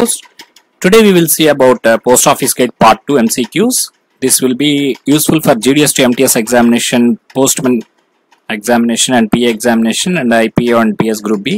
Post. Today we will see about Post Office Gate Part 2 MCQs. This will be useful for GDS to MTS examination, Postman examination and PA examination and IPO and PS Group B.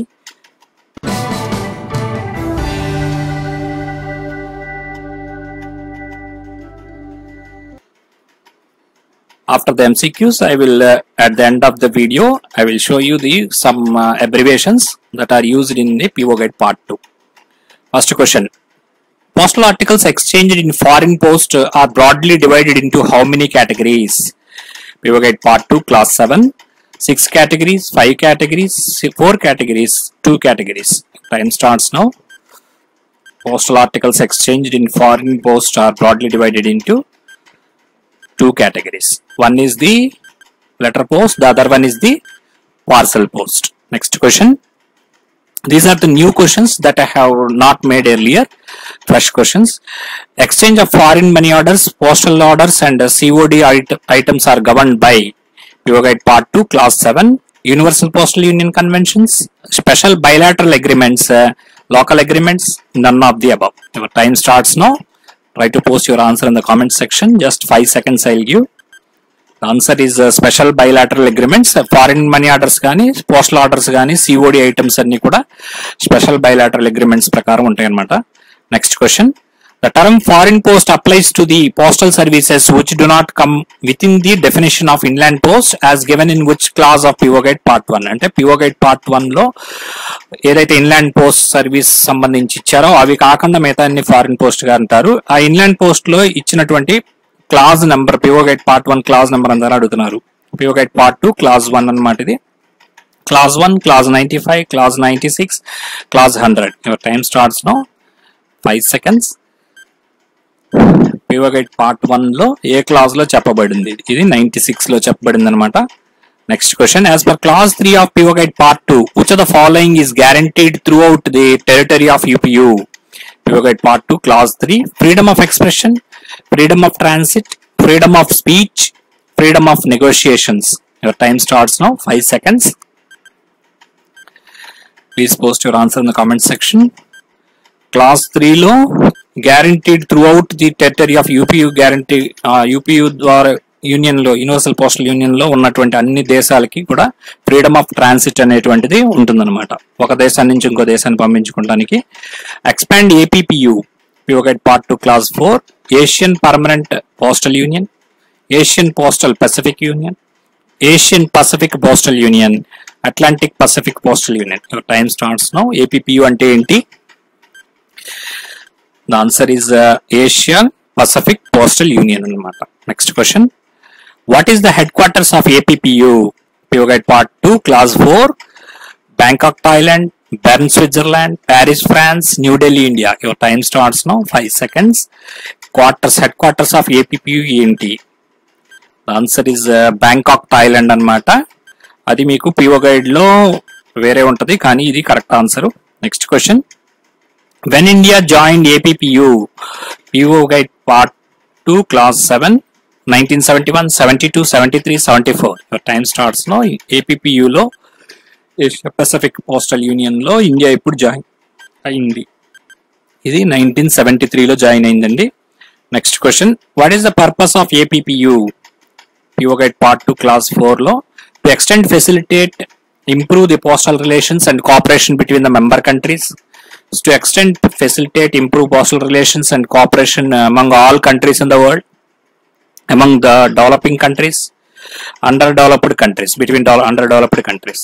After the MCQs, I will at the end of the video, I will show you some abbreviations that are used in the PO Gate Part 2. First question. Postal articles exchanged in foreign post are broadly divided into how many categories? PO Gate Part 2, Class 7. 6 categories, 5 categories, 4 categories, 2 categories. Time starts now. Postal articles exchanged in foreign post are broadly divided into 2 categories. One is the letter post, the other one is the parcel post. Next question. These are the new questions that I have not made earlier. Fresh questions. Exchange of foreign money orders, postal orders and COD items are governed by PO Gate Part 2, Class 7. Universal Postal Union Conventions, special bilateral agreements, local agreements, none of the above. Your time starts now. Try to post your answer in the comment section. Just 5 seconds I will give. The answer is special bilateral agreements. Foreign money orders gaani, postal orders gaani, COD items anni kuda special bilateral agreements prakaram untayi annamata. Next question. The term foreign post applies to the postal services which do not come within the definition of inland post as given in which clause of PO Gate Part 1. Ante PO Gate Part 1 lo ఏదైతే inland post service సంబంధించి ఇచ్చారో అవి కాకుండా మిగతా అన్ని foreign post గా అంటారు. ఆ ఇన్లాండ్ పోస్ట్ లో ఇచ్చినటువంటి clause number PO Gate Part 1 clause number అందరూ అడుగుతున్నారు. PO Gate Part 2 క్లాజ్ 1 అన్నమాట ఇది. Clause 1, clause 95, clause 96, clause 100. Your time starts now. 5 seconds. PO Gate Part 1 లో ఏ క్లాజ్ లో చెప్పబడింది? ఇది 96 లో చెప్పబడింది అనమాట. Next question. As per clause 3 of PO Gate Part 2, which of the following is guaranteed throughout the territory of UPU? PO Gate Part 2, clause 3. Freedom of expression, freedom of transit, freedom of speech, freedom of negotiations. Your time starts now. 5 seconds. Please post your answer in the comment section. Clause 3 lo guaranteed throughout the territory of UPU guarantee UPU ద్వారా union లో universal postal union లో ఉన్నటువంటి అన్ని దేశాలకి కూడా freedom of transit అనేటువంటిది ఉంటుందన్నమాట. ఒక దేశాన్ని నుంచి ఇంకో దేశాన్ని పంపించుకోవడానికి. Expand APPU PO Gate Part 2 Clause 4. Asian permanent postal union, Asian postal Pacific union, Asian Pacific postal union, Atlantic Pacific postal union. Time starts now. APPU అంటే ఏంటి? The answer is Asian Pacific Postal Union అన్నమాట. Next question. What is the headquarters of APPU? PO Gate Part 2 Clause 4. Bangkok, Thailand, Bern, Switzerland, Paris, France, New Delhi, India. Your time starts now. 5 seconds. Headquarters of APPU ఏంటి? The answer is Bangkok, Thailand అన్నమాట. అది మీకు PO Guide లో వేరే ఉంటది కానీ ఇది correct answer. Next question. When India joined APPU, PO Gate Part 2 Clause 7, 1971, 72, 73, 74. Your time starts now. APPU లో ఏషియా పసిఫిక్ పోస్టల్ యూనియన్ లో ఇండియా ఇప్పుడు జాయిన్ అయింది. ఇది 1973 లో జాయిన్ అయిందండి. Next question. What is the purpose of APPU? PO Gate Part 2 Clause 4 లో to extend facilitate improve the postal relations and cooperation between the member countries. To extend, facilitate, improve postal relations and cooperation among all countries in the world, among the developing countries, underdeveloped countries, between underdeveloped countries.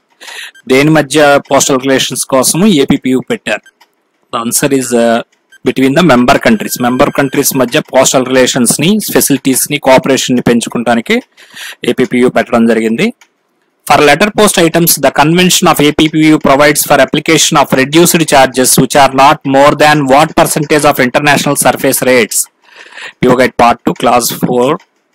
దేని మధ్య postal relations కోసము APPU పెట్టారు? The answer is between the member countries. Member countries మధ్య postal relations ని, facilities ని, cooperation ని పెంచుకోవడానికి APPU పెట్టడం జరిగింది. For letter post items, the convention of APPU provides for application of reduced charges which are not more than what percentage of international surface rates? PO Gate Part 2 Clause 4.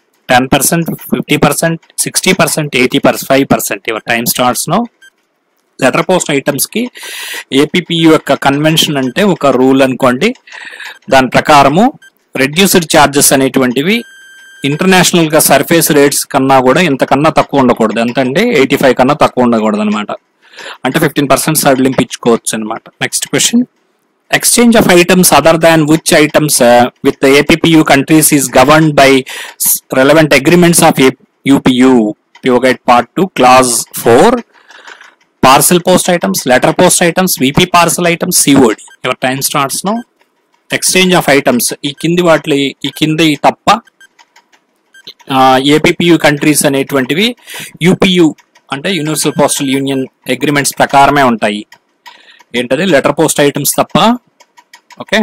10%, 50%, 60%, 80%, 5%. Your time starts now. Letter post items కి APPU యొక్క convention అంటే ఒక rule అనుకోండి. దాని ప్రకారము reduced charges అనేటువంటివి international గా surface rates కన్నా కూడా ఇంతకన్నా తక్కువ ఉండకూడదు. ఎంతంటే 85 కన్నా తక్కువ ఉండకూడదు అనమాట. అంటే 15% సడలింపు ఇచ్చుకోవచ్చు అనమాట. Next question. exchange of items other than which items with the APPU countries is governed by relevant agreements of UPU. PO Guide Part 2 Clause 4. Parcel post items, letter post items, VP parcel items, COD. Your time starts now. Exchange of items. ఈ కింది తప్ప APPU countries అనేటువంటివి UPU అంటే universal postal union agreements ప్రకారమే ఉంటాయి. ఏంటది? Letter post items తప్ప. Okay,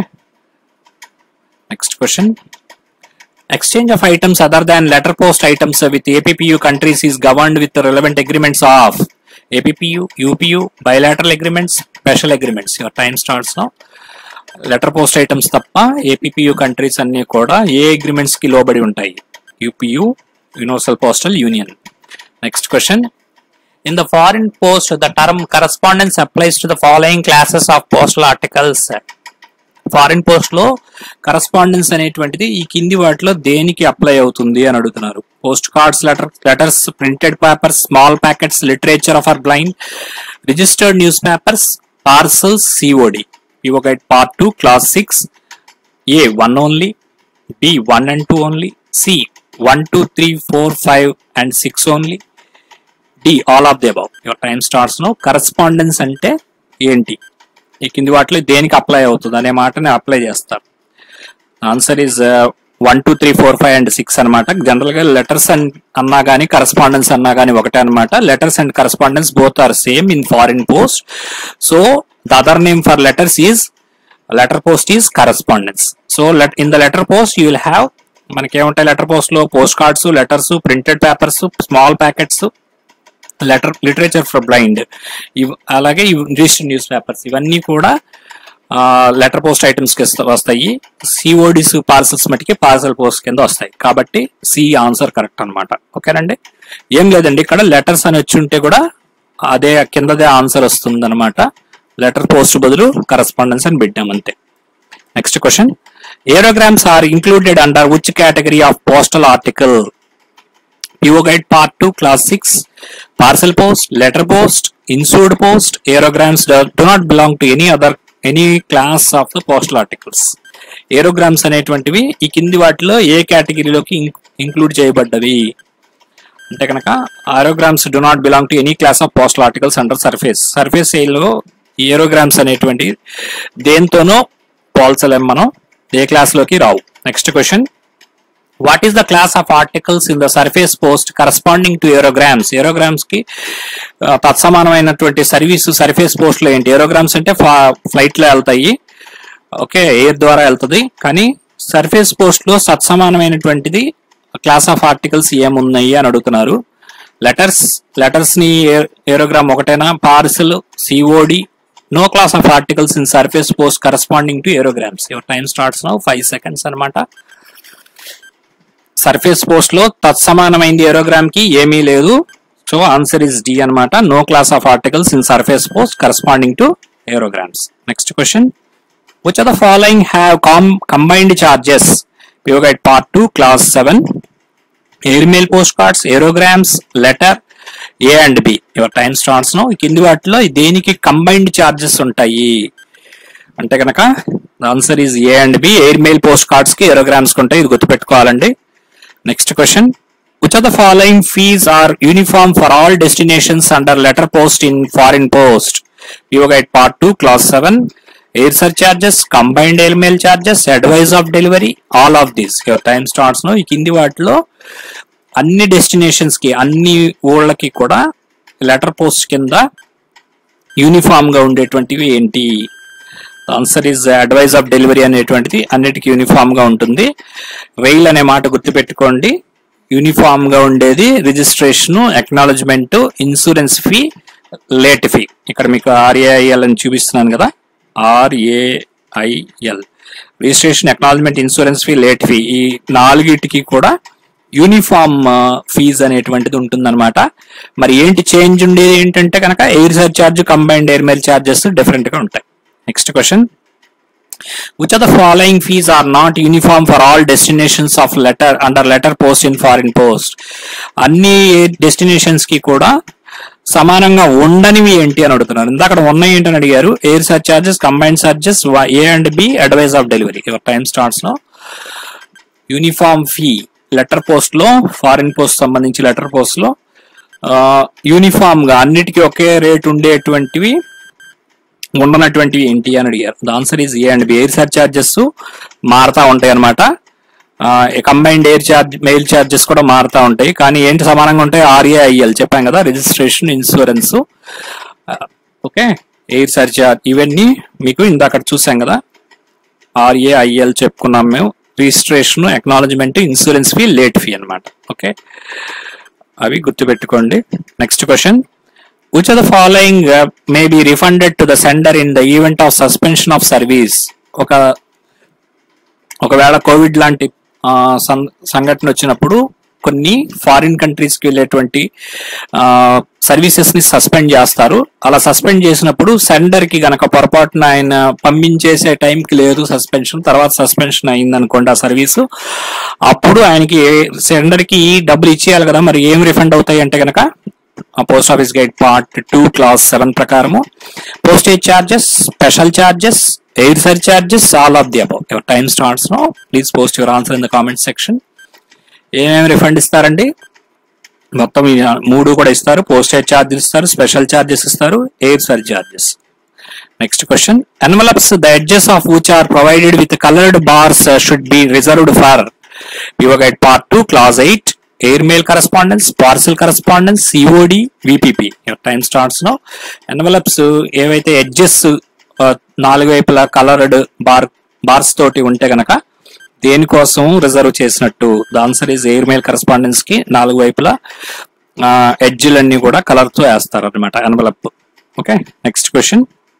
next question. Exchange of items other than letter post items with APPU countries is governed with the relevant agreements of APPU, UPU, bilateral agreements, special agreements. Your time starts now. Letter post items తప్ప APPU countries అన్ని కూడా ఏ agreements కి లోబడి ఉంటాయి? UPU, Universal Postal Union. Next question. In the foreign post, the term correspondence applies to the following classes of postal articles. Foreign post లో correspondence అనేటువంటిది ఈ కింది వాటిలో దేనికి అప్లై అవుతుంది అని అడుగుతున్నారు. Post cards, letters, printed papers, small packets, literature of blind, registered newspapers, parcels, COD. PO Guide Part 2 Clause 6. A 1 only, B 1 and 2 only, C 1, 2, 3, 4, 5 and 6 only, D all of the above. Your time starts now. Correspondence అంటే ఏంటి? ఈ కింది వాటిలో దేనికి apply అవుతుంది అనే మాటని apply చేస్తారు. ఆన్సర్ ఈజ్ 1, 2, 3, 4, 5 and 6 అనమాట. జనరల్ గా లెటర్స్ అన్నా గానీ కరస్పాండెన్స్ అన్నా గానీ ఒకటే అనమాట. Letters and correspondence both are same in foreign post. So the other name for letters is letter post is correspondence. So in the letter post you will have, మనకేముంటాయి letter post లో? Post cards, letters, printed papers, small packets, literature for blind, అలాగే registered newspapers, ఇవన్నీ కూడా letter post items కి వస్తాయి. CODs, parcels మటుకి parcel post కింద వస్తాయి. కాబట్టి C ఆన్సర్ కరెక్ట్ అనమాట. ఓకేనండి, ఏం లేదండి, ఇక్కడ లెటర్స్ అని వచ్చి ఉంటే కూడా అదే కిందదే ఆన్సర్ వస్తుంది అనమాట. లెటర్ పోస్ట్ బదులు కరస్పాండెన్స్ అని పెట్టామంతే. Next question. Aerograms are included under which category of postal article? PO Guide Part 2 Clause 6. Parcel post, letter post, insured post, aerograms do not belong to any class of the postal articles. Aerograms అనేటువంటివి ఈ కింది వాటిలో ఏ కేటగిరీలోకి include చేయబడ్డవి అంటే కనుక aerograms do not belong to any class of postal articles under surface. Surface లో aerograms అనేటువంటి దేంతోనో పోల్చలేం మనం, ఏ క్లాస్ లోకి రావు. Next question. What is the class of articles in the surface post corresponding to aerograms? Aerograms కి తత్సమానమైనటువంటి surface post లో ఏంటి? ఏరోగ్రామ్స్ అంటే ఫ్లైట్ లో వెళ్తాయి, ఓకే, ఎయిర్ ద్వారా వెళ్తుంది. కానీ సర్ఫేస్ పోస్ట్ లో సత్సమానమైనటువంటిది క్లాస్ ఆఫ్ ఆర్టికల్స్ ఏమున్నాయి అని అడుగుతున్నారు. లెటర్స్ ని ఏరోగ్రామ్ ఒకటేనా? Parcel, COD, no class of articles in surface post corresponding to aerograms. Your time starts now. 5 seconds అనమాట. సర్ఫేస్ పోస్ట్ లో తత్సమానమైంది ఏరోగ్రామ్ కి ఏమీ లేదు. సో ఆన్సర్ ఇస్ D అనమాట. No class of articles in surface post corresponding to aerograms. Next question. Which are the following have combined charges? PO Guide Part 2 Clause 7. Air mail post cards, aerograms, letter, A and B. Your time starts now. కింది వాటిలో దేనికి combined charges ఉంటాయి అంటే కనుక answer is A and B. Air mail post cards కి aerograms కి ఉంటాయి, ఇది గుర్తుపెట్టుకోవాలండి. Next question. Which of the following fees are uniform for all destinations under letter post in foreign post? PO Guide Part 2 Clause 7. Air surcharges, combined air mail charges, advice of delivery, all of these. Your time starts now. ఈ కింది వాటిలో అన్ని destinations కి, అన్ని ఊళ్ళకి కూడా letter post కింద uniform గా ఉండేటువంటివి ఏంటి? Answer is advice of delivery అనేటువంటిది అన్నిటికీ యూనిఫామ్ గా ఉంటుంది. రైల్ అనే మాట గుర్తుపెట్టుకోండి. యూనిఫామ్ గా ఉండేది registration, acknowledgement, insurance fee, late fee. ఇక్కడ మీకు RAIL అని చూపిస్తున్నాను కదా, RAIL, registration, acknowledgement, insurance fee, late fee, ఈ నాలుగిటికి కూడా యూనిఫామ్ ఫీజ్ అనేటువంటిది ఉంటుంది అనమాట. మరి ఏంటి చేంజ్ ఉండేది ఏంటంటే కనుక air surcharge, combined air mail charges different గా ఉంటాయి. Next question. Which of the following fees are not uniform for all destinations of letter under letter post in foreign post? అన్ని డెస్టినేషన్స్ కి కూడా సమానంగా ఉండనివి ఏంటి అని అడుగుతున్నారు. ఇందాక ఉన్నాయి ఏంటి అని అడిగారు. Air surcharges, combined charges, A and B, advice of delivery. Your time starts now. Uniform fee letter post లో, ఫారిన్ పోస్ట్ సంబంధించి లెటర్ పోస్ట్ లో యూనిఫామ్ గా అన్నిటికీ ఒకే రేట్ ఉండేటువంటివి ఉండనటువంటివి ఏంటి అని అడిగారు. The answer is A and B. Air surcharges మారుతా ఉంటాయి అనమాట. కంబైన్డ్ మెయిల్ చార్జెస్ కూడా మారుతా ఉంటాయి. కానీ ఏంటి సమానంగా ఉంటాయి? RAIL చెప్పాం కదా, registration, insurance. Okay, air surcharge ఇవన్నీ మీకు ఇందాక చూసాం కదా. RAIL చెప్పుకున్నాం మేము. Registration, acknowledgement, insurance fee, late fee అనమాట. ఓకే, అవి గుర్తుపెట్టుకోండి. Next question. Which of the following may be refunded to the sender in the event of suspension of service? ఒకవేళ కోవిడ్ లాంటి సంఘటన వచ్చినప్పుడు కొన్ని ఫారిన్ కంట్రీస్ కి వెళ్ళేటువంటి సర్వీసెస్ ని సస్పెండ్ చేస్తారు. అలా సస్పెండ్ చేసినప్పుడు సెండర్ కి గనక పొరపాటున ఆయన పంపించేసే టైంకి లేదు సస్పెన్షన్, తర్వాత సస్పెన్షన్ అయింది అనుకోండి ఆ సర్వీసు, అప్పుడు ఆయనకి సెండర్ కి డబ్బులు ఇచ్చేయాలి కదా. మరి ఏం రిఫండ్ అవుతాయి అంటే గనక post office guide part 2 clause 7 ప్రకారము postage charges, special charges, air surcharges, all of the above. Your time starts now. Please post your answer in the comment section. ఏమేమి రిఫండ్ ఇస్తారండి? మొత్తం 3 కూడా ఇస్తారు. పోస్టేజ్ చార్జెస్ ఇస్తారు, స్పెషల్ చార్జెస్ ఇస్తారు, air surcharges. Next question. Envelopes the edges of which are provided with coloured bars should be reserved for PO guide part 2 class 8 air mail correspondence, parcel correspondence, COD, VPP. Your time starts now. Envelopes ఏవైతే edges 4 వైపులా coloured bars తోటి ఉంటే గనక దేనికోసం reserve చేసినట్టు? The answer is air mail correspondence కి 4 వైపులా ఎడ్జ్లన్నీ కూడా కలర్ తో వేస్తారు అనమాట envelope. Okay, next question.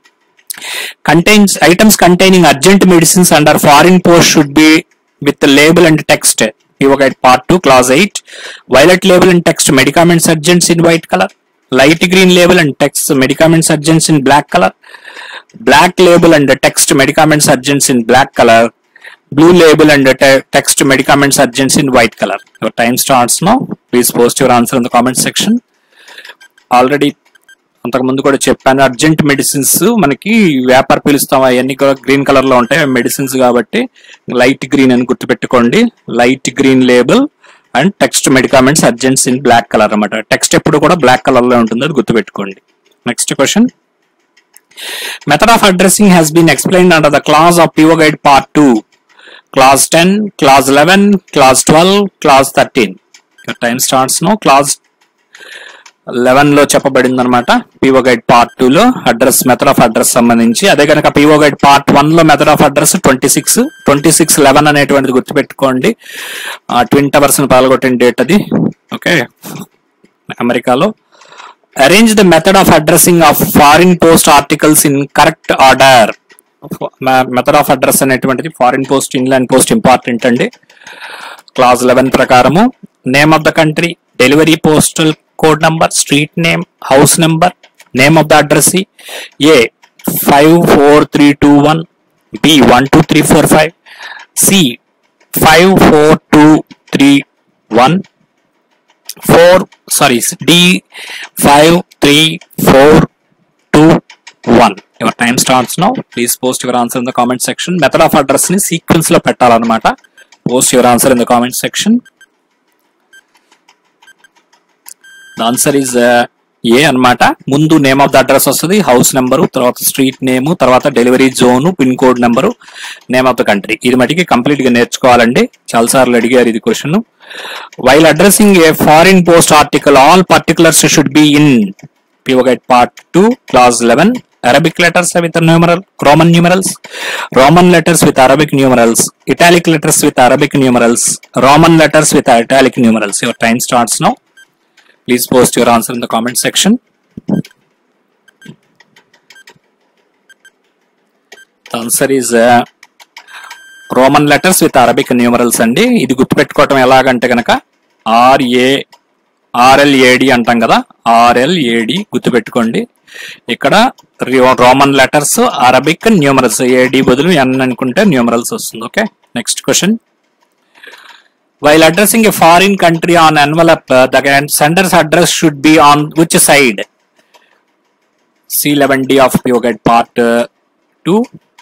Items containing urgent medicines under foreign post should be with label and text. PO Guide Part 2 Clause 8 violet label and text medicaments urgents in white color, light green label and text medicaments urgents in black color, black label and text medicaments urgents in black color, blue label and text medicaments urgents in white color. Your time starts now. Please post your answer in the comment section. Already అంతకుముందు కూడా చెప్పాను, urgent medicines మనకి వ్యాపార పిలుస్తాం, అవన్నీ కూడా green colour లో ఉంటాయి మెడిసిన్స్ కాబట్టి లైట్ గ్రీన్ అని గుర్తుపెట్టుకోండి. Light green label and text medicaments urgents in black colour అన్నమాట. టెక్స్ట్ ఎప్పుడు కూడా బ్లాక్ కలర్ లో ఉంటుంది, అది గుర్తుపెట్టుకోండి. Next question. Method of addressing has been explained under the class of PO guide part 2 class 10 class 11 class 12 class 13. Your time starts now. Class 11 లో చెప్పబడింది అనమాట పిఓ గైడ్ పార్ట్ 2 లో అడ్రస్, మెథడ్ ఆఫ్ అడ్రస్ సంబంధించి. అదే కనుక PO guide part 1 లో method of address 26/11 అనేటువంటిది గుర్తుపెట్టుకోండి. ట్విన్ టవర్స్ ని పాల్గొట్టిన డేట్ అది. ఓకే, అమెరికాలో. Arrange the method of addressing of foreign post articles in correct order. Method of address అనేటువంటిది foreign post, inland post important అండి. క్లాస్ 11 ప్రకారము name of the country, delivery postal code number, street name, house number, name of the address A 54321, B 12345, C 54231, D 53421. Your time starts now. Please post your answer in the comment section. Method of address ni sequence లో పెట్టాలన్నమాట. Post your answer in the comment section. The answer is A అన్నమాట. ముందు name of the address వస్తుంది, house number, తర్వాత street name, తర్వాత delivery zone, pin code number, name of the country. ఇది మటుకి complete గా నేర్చుకోవాలండి, చాలా సార్లు అడిగారు ఇది question. While addressing a foreign post article all particulars should be in PO Guide Part 2 Clause 11 Arabic letters with Roman numerals, Roman letters with Arabic numerals, italic letters with Arabic numerals, Roman letters with italic numerals. Your time starts now. Please post your answer in the comment section. The answer is Roman letters with Arabic numerals అండి. ఇది గుర్తుపెట్టుకోవటం ఎలాగంటే కనుక RLAD అంటాం కదా, RLAD గుర్తుపెట్టుకోండి. ఇక్కడ Roman letters, Arabic numerals, AD బదులు N అనుకుంటే న్యూమరల్స్ వస్తుంది. Okay, next question. While addressing a foreign country on envelope, the sender's address should be on which side? C11D of PO Guide part 2.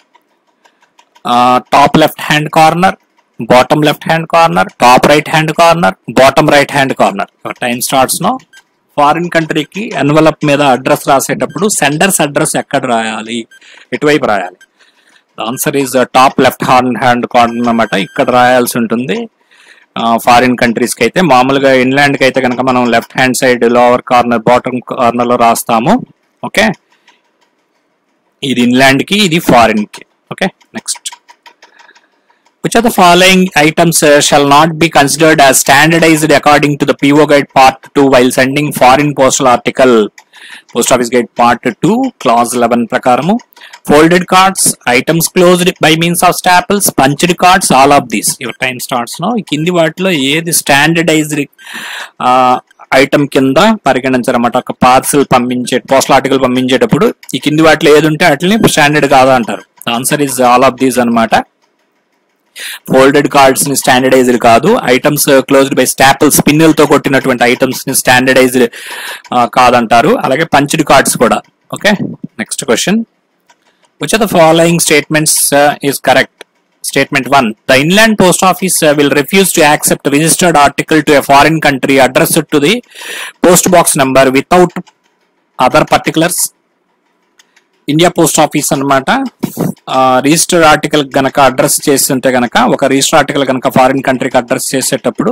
Top left hand corner, bottom left hand corner, top right hand corner, bottom right hand corner. Your time starts now. Foreign కంట్రీకి envelope మీద address రాసేటప్పుడు sender's address ఎక్కడ రాయాలి, ఎటువైపు రాయాలి? Answer is top left hand corner అన్నమాట, ఇక్కడ రాయాల్సి ఉంటుంది. ఫారిన్ కంట్రీస్కి అయితే, మామూలుగా ఇన్లాండ్కి అయితే కనుక మనం left hand side lower corner bottom కార్నర్లో రాస్తాము. ఓకే, ఇది ఇన్లాండ్కి, ఇది ఫారిన్కి. Okay, next. Which of the following items shall not be considered as standardized according to the PO Guide Part 2 while sending foreign postal article? Post Office Guide Part 2 Clause 11 ప్రకారము folded cards, items closed by means of staples, punched cards, all of these. Your time starts now. ఈ కింది వాటిలో ఏది standardized item కింద పరిగణించారన్నమాట. ఒక parcel postal article పంపించేటప్పుడు ఈ కింది వాటిలో ఏది ఉంటే వాటిని స్టాండర్డ్ కాదా అంటారు. Answer is all of these అన్నమాట. ఫోల్డెడ్ కార్డ్స్ ని స్టాండర్డైజ్డ్ కాదు, ఐటమ్స్ క్లోజ్డ్ బై స్టాపుల్స్ పిన్నులతో కొట్టినటువంటి ఐటమ్స్ ని స్టాండర్డైజ్డ్ కాదంటారు, అలాగే పంచ్డ్ కార్డ్స్ కూడా. Okay, next question. Which of the following statements is correct? Statement 1. The Inland Post Office will refuse to accept registered article to a foreign country addressed to the post box number without other particulars. India post office అనమాట, registered article గనక address చేస్తుంటే గనక, ఒక register article గనక foreign కంట్రీకి address చేసేటప్పుడు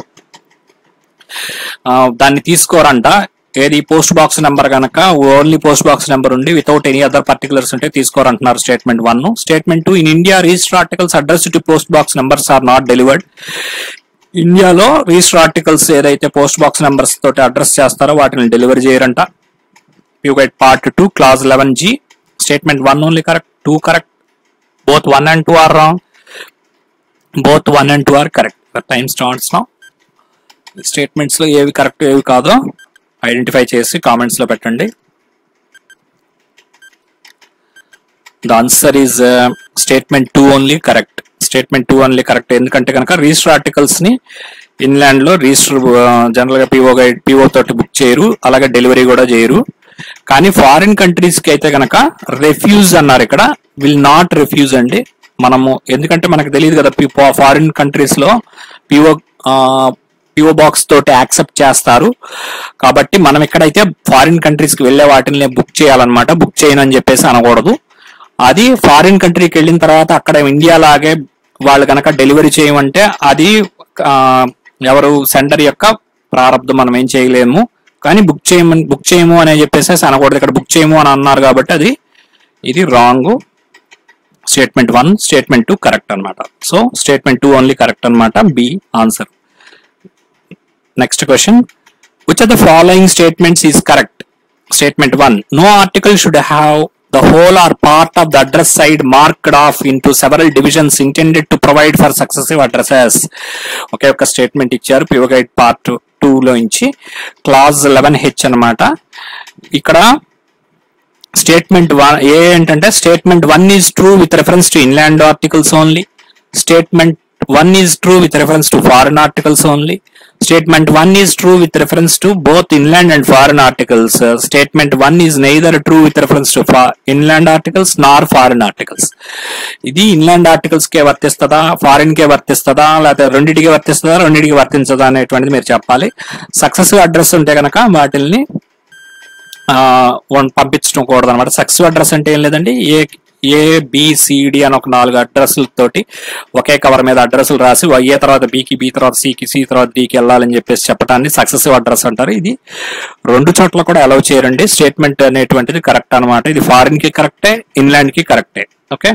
దాన్ని తీసుకోరంట. ఏది పోస్ట్ బాక్స్ నెంబర్ గనక ఓన్లీ పోస్ట్ బాక్స్ నెంబర్ ఉండి వితౌట్ ఎనీ అదర్ పర్టికులర్స్ ఉంటే తీసుకోరంటున్నారు. Statement 1. Statement 2. In India register articles address to post box numbers are not delivered. ఇండియాలో రిజిస్టర్ ఆర్టికల్స్ ఏదైతే పోస్ట్ బాక్స్ నెంబర్స్ తోటి అడ్రస్ చేస్తారో వాటిని delivery చేయరంట. You get part 2 clause 11G. Statement 1 only correct, 2 correct. Both 1 and 2 are wrong. Both 1 and 2 are correct. The time starts now. Statements లో ఏవి correct ఏవి కాదో ఐడెంటిఫై చేసి కామెంట్స్ లో పెట్టండి. The answer is statement 2 only correct. Statement 2 only correct. ఎందుకంటే కనుక register articles ని ఇన్లాండ్ లో రిజిస్టర్ జనరల్ గా పిఓ తోటి బుక్ చేయరు, అలాగే డెలివరీ కూడా చేయరు. కానీ ఫారిన్ కంట్రీస్ కి అయితే కనుక రిఫ్యూజ్ అన్నారు, ఇక్కడ విల్ నాట్ రిఫ్యూజ్ అండి. మనము ఎందుకంటే మనకు తెలియదు కదా, ఫారిన్ కంట్రీస్ లో పిఓ బాక్స్ తోటి యాక్సెప్ట్ చేస్తారు. కాబట్టి మనం ఎక్కడైతే ఫారిన్ కంట్రీస్ కి వెళ్లే వాటిని బుక్ చేయాలన్నమాట. బుక్ చేయను అని చెప్పేసి అనకూడదు. అది ఫారిన్ కంట్రీకి వెళ్ళిన తర్వాత అక్కడ ఇండియా లాగే వాళ్ళు కనుక డెలివరీ చేయమంటే అది ఎవరు సెండర్ యొక్క ప్రారంభం, మనం ఏం చేయలేము. కానీ బుక్ చేయము అని చెప్పేసి అనకూడదు. ఇక్కడ బుక్ చేయము అని అన్నారు కాబట్టి ఇది రాంగ్. స్టేట్మెంట్ 1, స్టేట్మెంట్ 2 కరెక్ట్ అనమాట. సో స్టేట్మెంట్ 2 ఓన్లీ కరెక్ట్ అనమాట, B answer. Next question. Which of the following statements is correct? Statement 1. No article should have the whole or part of the address side marked off into several divisions intended to provide for successive addresses. Okay, ఒక statement ఇచ్చారు PO Guide part 2 లో నుంచి, clause 11H అన్నమాట. ఇక్కడ statement 1 ఏంటంటే statement 1 is true with reference to inland articles only. Statement 1 is true with reference to foreign articles only. Statement 1 is true with reference to both inland and foreign articles. Statement 1 is neither true with reference to inland articles nor foreign articles. ఇది inland articles కే వర్తిస్తుందా, foreign కే వర్తిస్తుందా, లేకపోతే రెండింటికి వర్తిస్తుందా, రెండింటికి వర్తించదా అనేటువంటిది మీరు చెప్పాలి. సక్సెసివ్ అడ్రస్ ఉంటే కనుక వాటిల్ని పంపించడం కూడదు అనమాట. సక్సెసివ్ అడ్రస్ అంటే ఏం లేదండి, ABCD అని ఒక 4 అడ్రస్లతోటి ఒకే కవర్ మీద అడ్రస్లు రాసి ఏ తర్వాత బికి, బి తర్వాత సికి, సి తర్వాత డికి వెళ్ళాలని చెప్పేసి చెప్పడాన్ని సక్సెసివ్ అడ్రస్ అంటారు. ఇది 2 చోట్ల కూడా అలౌ చేయరండి. స్టేట్మెంట్ అనేటువంటిది కరెక్ట్ అనమాట. ఇది ఫారిన్ కి కరెక్టే, ఇన్లాండ్ కి కరెక్టే. ఓకే,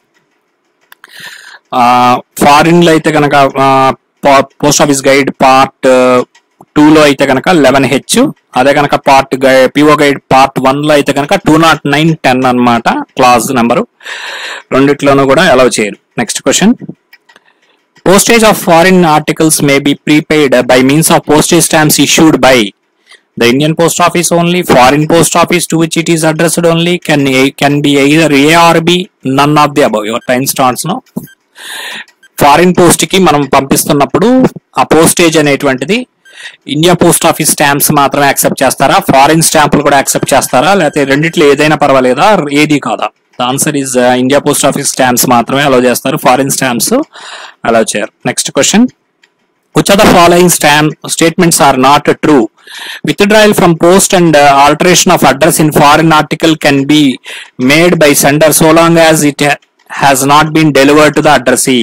ఫారిన్ లో అయితే కనుక పోస్ట్ ఆఫీస్ గైడ్ పార్ట్ 2 లో అయితే కనుక 11H, అదే కనుక PO Guide పార్ట్ 1 లో అయితే కనుక 20910 అనమాట క్లాజ్ నెంబరు. రెండిట్లోనూ కూడా అలౌ చేయరు. Next question. Postage of foreign articles may be prepaid by means of postage stamps issued by the Indian Post Office only, foreign post office to which it is addressed only, can be either A or B, none of the above. Your time starts now. Foreign post కి మనం పంపిస్తున్నప్పుడు ఆ postage అనేటువంటిది India post office stamps మాత్రమే accept చేస్తారా, foreign స్టాంపులు కూడా accept చేస్తారా, లేకపోతే రెండిట్లో ఏదైనా పర్వాలేదా, ఏది కాదా? The answer is India post office stamps మాత్రమే అలౌ చేస్తారు, ఫారిన్ స్టాంప్స్ అలౌ చేయరు. Next question, which of the following statements are not true? Withdrawal from post and alteration of address in foreign article can be made by sender so long as it has not been delivered to the addressee.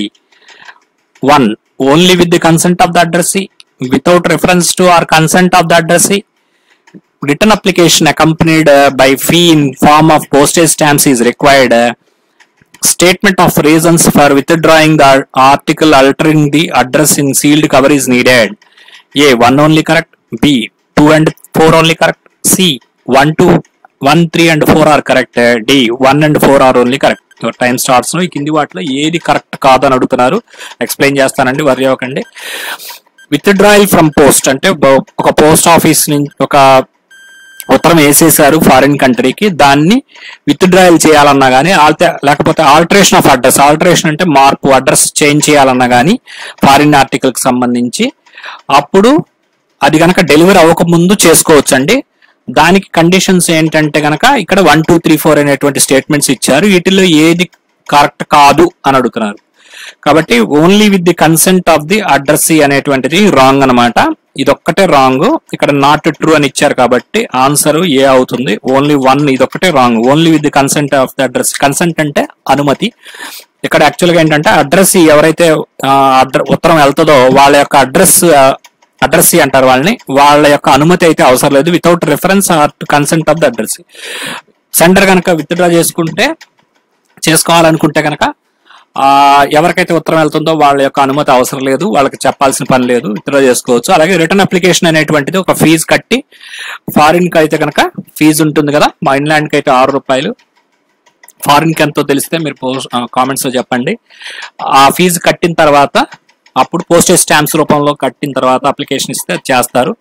1. Only with the consent of the addressee, without reference to or consent of the addressee. Written application accompanied by fee in form of postage stamps is required. Statement of reasons for withdrawing the article altering the address in sealed cover is needed. A. 1 only correct. B. 2 and 4 only correct. C. 1, 2, 1, 3 and 4 are correct. D. 1 and 4 are only correct. Your time starts now. ఈ కింది వాటిలో ఏది correct కాదు అని అడుగుతున్నారు. Explain చేస్తానండి, వరి అవ్వకండి. విత్డ్రాయల్ ఫ్రమ్ పోస్ట్ అంటే ఒక పోస్ట్ ఆఫీస్ నుంచి ఒక ఉత్తరం వేసేసారు ఫారిన్ కంట్రీకి, దాన్ని విత్డ్రాయల్ చేయాలన్నా కానీ, లేకపోతే ఆల్టరేషన్ ఆఫ్ అడ్రస్, ఆల్టరేషన్ అంటే మార్పు, అడ్రస్ చేంజ్ చేయాలన్నా కానీ ఫారిన్ ఆర్టికల్ కి సంబంధించి, అప్పుడు అది కనుక డెలివరీ అవ్వకముందు చేసుకోవచ్చు అండి. దానికి కండిషన్స్ ఏంటంటే కనుక ఇక్కడ 1, 2, 3, 4 అనేటువంటి స్టేట్మెంట్స్ ఇచ్చారు. వీటిలో ఏది కరెక్ట్ కాదు అని అడుగుతున్నారు. కాబట్టి only with the consent of the addressee అనేటువంటిది రాంగ్ అనమాట. ఇదొక్కటే రాంగ్. ఇక్కడ నాట్ ట్రూ అని ఇచ్చారు కాబట్టి ఆన్సర్ ఏ అవుతుంది. ఓన్లీ 1 ఇదొక్కటే wrong. Only with the consent of the address. Consent అంటే అనుమతి. ఇక్కడ యాక్చువల్గా ఏంటంటే అడ్రస్ ఎవరైతే ఉత్తరం వెళ్తుందో వాళ్ళ యొక్క అడ్రస్సీ అంటారు వాళ్ళని, వాళ్ళ యొక్క అనుమతి అయితే అవసరం లేదు. Without reference or consent of the address. Sender కనుక విత్డ్రా చేసుకోవాలనుకుంటే కనుక ఎవరికైతే ఉత్తరం వెళ్తుందో వాళ్ళ యొక్క అనుమతి అవసరం లేదు, వాళ్ళకి చెప్పాల్సిన పని లేదు, విత్డ్రా చేసుకోవచ్చు. అలాగే రిటర్న్ అప్లికేషన్ అనేటువంటిది ఒక ఫీజు కట్టి, ఫారిన్ కి అయితే కనుక ఫీజు ఉంటుంది కదా, మా ఇన్లాండ్ కి అయితే 6 రూపాయలు, ఫారిన్ కి ఎంతో తెలిస్తే మీరు కామెంట్స్ లో చెప్పండి. ఆ ఫీజు కట్టిన తర్వాత అప్పుడు పోస్టేజ్ స్టాంప్స్ రూపంలో కట్టిన తర్వాత అప్లికేషన్ ఇస్తే చేస్తారు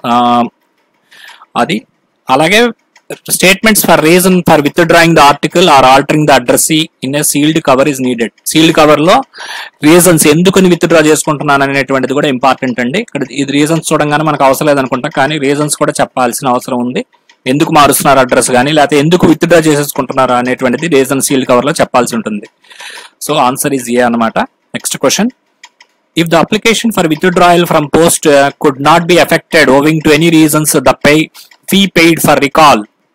అది. అలాగే statements for reason for withdrawing the article or altering the addressee in a sealed cover is needed. Sealed cover లో రీజన్స్ ఎందుకని విత్డ్రా చేసుకుంటున్నాను అనేటువంటిది కూడా ఇంపార్టెంట్ అండి. ఇక్కడ ఇది రీజన్స్ చూడంగానే మనకు అవసరం లేదనుకుంటా, కానీ రీజన్స్ కూడా చెప్పాల్సిన అవసరం ఉంది. ఎందుకు మారుస్తున్నారు అడ్రస్ కానీ, లేకపోతే ఎందుకు విత్డ్రా చేసేసుకుంటున్నారు అనేటువంటిది రీజన్ సీల్డ్ కవర్ లో చెప్పాల్సి ఉంటుంది. సో ఆన్సర్ ఈజ్ ఏ అనమాట. Next question, if the application for withdrawal from post could not be affected owing to any reasons, the fee paid for recall,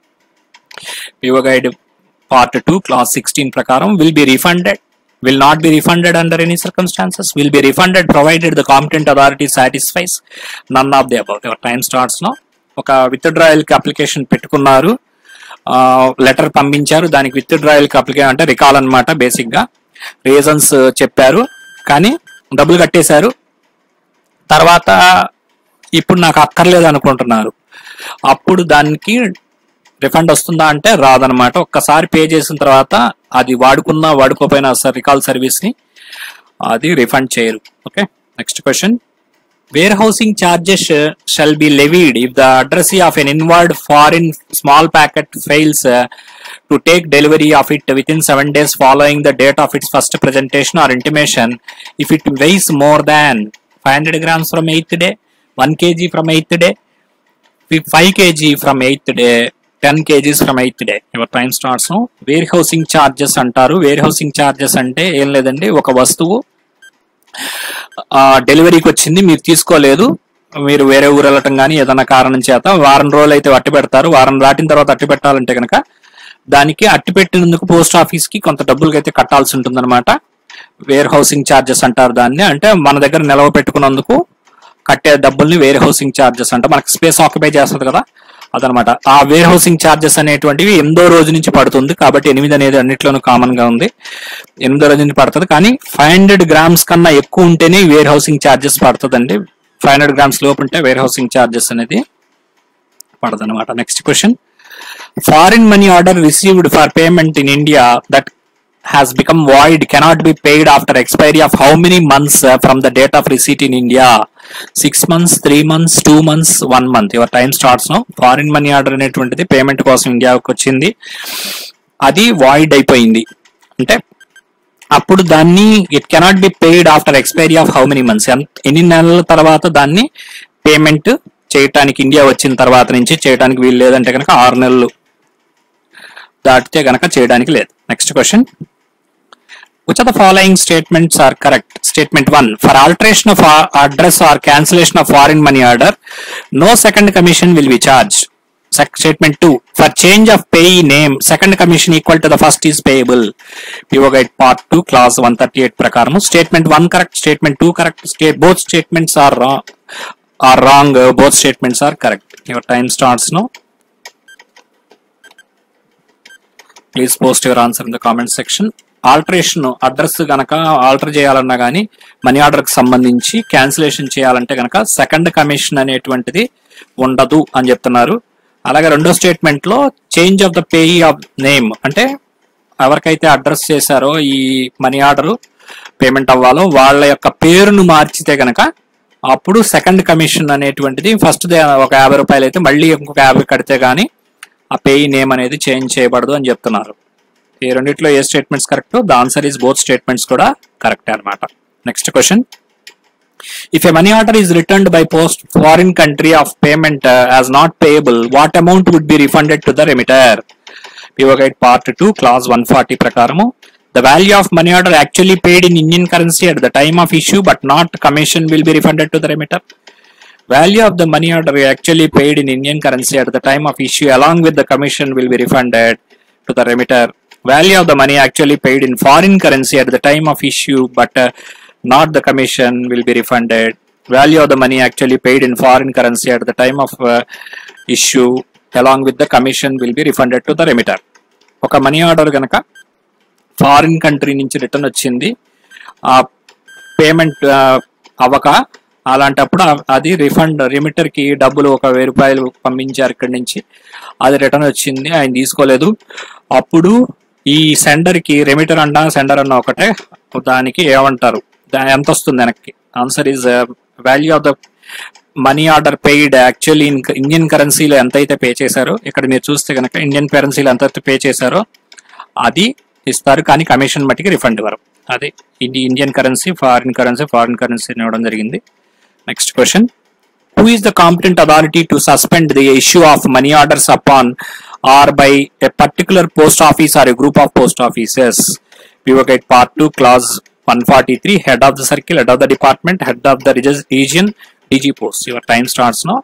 PO Guide Part 2 Clause 16 prakaram will be refunded, will not be refunded under any circumstances, will be refunded provided the competent authority satisfies none of the above. Your time starts now. ఒక withdrawal కి application పెట్టుకున్నారు, letter పంపించారు, దానికి withdrawal కి application అంటే recall అనమాట. Basic గా reasons చెప్పారు, కానీ డబ్బులు కట్టేశారు. తర్వాత ఇప్పుడు నాకు అక్కర్లేదు అనుకుంటున్నారు, అప్పుడు దానికి రిఫండ్ వస్తుందా అంటే రాదనమాట. ఒక్కసారి పే చేసిన తర్వాత అది వాడుకున్నా వాడుకోపోయినా రికాల్ సర్వీస్ ని అది రిఫండ్ చేయరు. Okay, next question, where housing charges shall be levied if the addressee of an inward foreign small packet fails to take delivery of it within 7 days following the date of its first presentation or intimation, if it weighs more than 500 grams from 8th day, 1 kg from 8th day, 5 kg from 8th day, 10 kgs from 8th day. Your time starts now. Warehousing charges అంటారు. warehousing charges అంటే ఏం లేదండి, ఒక వస్తువు డెలివరీకి వచ్చింది, మీరు తీసుకోలేదు, మీరు వేరే ఊరు వెళ్ళటం కానీ ఏదైనా కారణం చేత వారం రోజులు అయితే అట్టి పెడతారు. వారం దాటిన తర్వాత అట్టి పెట్టాలంటే కనుక దానికి అట్టి పెట్టినందుకు పోస్ట్ ఆఫీస్ కి కొంత డబ్బులకి అయితే కట్టాల్సి ఉంటుంది అనమాట. వేర్ హౌసింగ్ ఛార్జెస్ అంటారు దాన్ని. అంటే మన దగ్గర నిలవ పెట్టుకున్నందుకు కట్టే డబ్బుల్ని వేర్ హౌసింగ్ ఛార్జెస్ అంటే మనకి స్పేస్ ఆక్యుపై చేస్తుంది కదా, అదనమాట. ఆ వేర్ హౌసింగ్ ఛార్జెస్ అనేటువంటివి 8వ రోజు నుంచి పడుతుంది. కాబట్టి 8 అనేది అన్నిట్లోనూ కామన్ గా ఉంది, 8వ రోజు నుంచి పడుతుంది. కానీ 500 grams కన్నా ఎక్కువ ఉంటేనే వేర్ హౌసింగ్ ఛార్జెస్ పడుతుందండి. 500 grams లోపు ఉంటే వేర్ హౌసింగ్ ఛార్జెస్ అనేది పడదు అనమాట. Next question, foreign money order received for payment in India that has become void cannot be paid after expiry of how many months from the date of receipt in India? 6 months, 3 months, 2 months, 1 month. Your time starts now. Foreign money order అనేటువంటిది payment కోసం ఇండియాకి వచ్చింది, అది void అయిపోయింది. అంటే అప్పుడు దాన్ని it cannot be paid after expiry of how many months, ఎన్ని నెలల తర్వాత దాన్ని పేమెంట్ చేయటానికి, ఇండియా వచ్చిన తర్వాత నుంచి చేయడానికి వీలు లేదంటే కనుక 6 నెలలు దాటితే కనుక చేయడానికి లేదు. Next question, which of the following statements are correct? Statement 1, for alteration of address or cancellation of foreign money order, no second commission will be charged. Statement 2, for change of payee name, second commission equal to the first is payable. PO Guide Part 2 clause 138 ప్రకారము statement 1 correct, statement 2 correct, both statements are wrong, both statements are correct. Your time starts now. Please post your answer in the comment section. Alteration address గనక alter చేయాలన్నా కానీ money order కి సంబంధించి cancellation చేయాలంటే గనక second commission అనేటువంటిది ఉండదు అని చెప్తున్నారు. అలాగే రెండో స్టేట్మెంట్ లో change of the payee of name, అంటే ఎవరికైతే అడ్రస్ చేశారో ఈ మనీ ఆర్డర్ పేమెంట్ అవ్వాలో వాళ్ళ యొక్క పేరును మార్చితే గనక అప్పుడు సెకండ్ కమిషన్ అనేటువంటిది ఫస్ట్ ఒక 50 రూపాయలు అయితే మళ్ళీ ఇంకొక 50 కడితే గానీ ఆ పేయీ నేమ్ అనేది చేంజ్ చేయబడదు అని చెప్తున్నారు. ఈ రెండిట్లో ఏ statements correct? The answer is both statements కూడా కరెక్ట్ అన్నమాట. Next question, if a money order is returned by post foreign country of payment as not payable, what amount would be refunded to the remitter? PO Guide Part 2 clause 140 ప్రకారము the value of money order actually paid in Indian currency at the time of issue but not commission will be refunded to the remitter. Value of the money order actually paid in Indian currency at the time of issue along with the commission will be refunded to the remitter. Value of the money actually paid in foreign currency at the time of issue but not the commission will be refunded. Value of the money actually paid in foreign currency at the time of issue along with the commission will be refunded to the remitter. ఒక money order గనక foreign country నుంచి return వచ్చింది, ఆ payment అవ్వక, అలాంటప్పుడు అది refund, రెమిటర్ కి డబ్బులు ఒక 1000 రూపాయలు పంపించారు ఇక్కడి నుంచి, అది రిటర్న్ వచ్చింది, ఆయన తీసుకోలేదు. అప్పుడు ఈ సెండర్ కి, రెమిటర్ అన్నా సెండర్ అన్నా ఒకటే, దానికి ఏమంటారు, ఎంత వస్తుంది వెనక్కి? Answer is value of the money order paid actually Indian కరెన్సీలో ఎంత అయితే పే చేశారో, ఇక్కడ మీరు చూస్తే కనుక ఇండియన్ కరెన్సీలో ఎంత అయితే పే చేశారో అది ఇస్తారు, కానీ కమిషన్ మట్టికి రిఫండ్ ఇవ్వరు. అది ఇండియన్ కరెన్సీ, ఫారిన్ కరెన్సీ ఇవ్వడం జరిగింది. Next question, who is the competent authority to suspend the issue of money orders upon or by a particular post office or a group of post offices? PO Guide Part 2 clause 143, head of the circle, head of the department, head of the region, DG post. Your time starts now.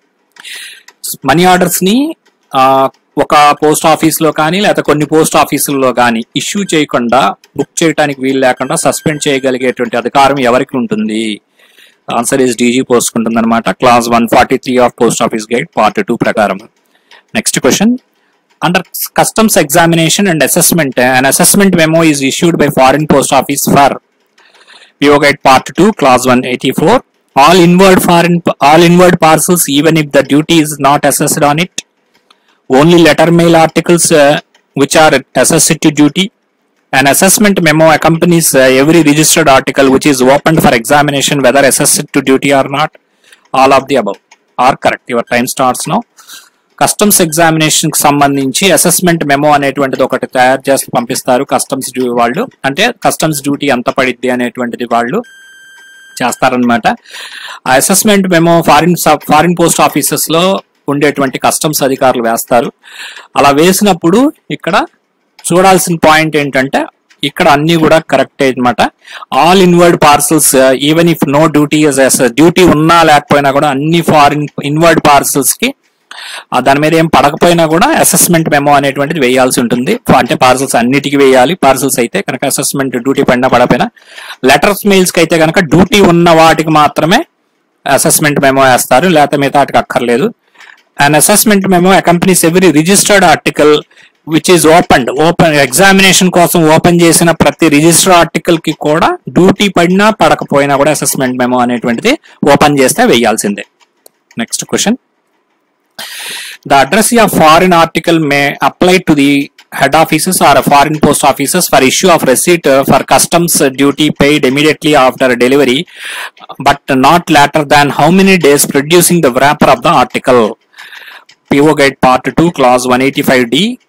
Money orders ని ఒక post office లో కానీ లేదా కొన్ని post ఆఫీసుల్లో కానీ issue చేయకుండా, book చేయడానికి వీలు లేకుండా సస్పెండ్ చేయగలిగేటువంటి అధికారం ఎవరికి ఉంటుంది? ఆన్సర్ ఈస్ డీజీ పోస్ట్ ఉంటుంది అనమాట. Class 143 of post office guide part 2 ప్రకారం. Next question, under customs examination and assessment, an assessment memo is issued by foreign post office for PO Guide Part 2 clause 184, all inward parcels even if the duty is not assessed on it, only letter mail articles which are assessed to duty. An assessment memo accompanies every registered article which is opened for examination whether assessed to duty or not. All of the above are correct. Your time starts now. Customs examination కి సంబంధించి assessment memo అనేటువంటిది ఒకటి తయారు చేసి పంపిస్తారు customs వాళ్ళు, అంటే customs duty ఎంత పడిద్ది అనేటువంటిది వాళ్ళు చేస్తారనమాట. ఆ assessment memo foreign post offices లో ఉండేటువంటి కస్టమ్స్ అధికారులు వేస్తారు. అలా వేసినప్పుడు ఇక్కడ చూడాల్సిన పాయింట్ ఏంటంటే, ఇక్కడ అన్ని కూడా కరెక్ట్ అన్నమాట. All inward parcels even if no duty duty ఉన్నా లేకపోయినా కూడా అన్ని ఫారిన్ ఇన్వర్డ్ పార్సల్స్ కి దాని మీద ఏం పడకపోయినా కూడా అసెస్మెంట్ మెమో అనేటువంటిది వేయాల్సి ఉంటుంది. అంటే పార్సల్స్ అన్నిటికీ వేయాలి. పార్సల్స్ అయితే కనుక అసెస్మెంట్ డ్యూటీ పడినా పడకపోయినా, లెటర్స్ మెయిల్స్ కి అయితే కనుక డ్యూటీ ఉన్న వాటికి మాత్రమే అసెస్మెంట్ మెమో వేస్తారు, లేకపోతే మిగతా వాటికి అక్కర్లేదు. And assessment memo accompanies every registered article which is open examination కోసం ఓపెన్ చేసిన ప్రతి రిజిస్టర్ ఆర్టికల్ కి కూడా డ్యూటీ పడినా పడకపోయినా కూడా అసెస్మెంట్ మెమో అనేటువంటిది ఓపెన్ చేస్తే వేయాల్సిందే. Next question, the address of foreign article may apply to the head offices or foreign post offices for issue of receipt for customs duty paid immediately after delivery but not later than how many days producing the wrapper of the article? PO Guide Part 2 clause 185D,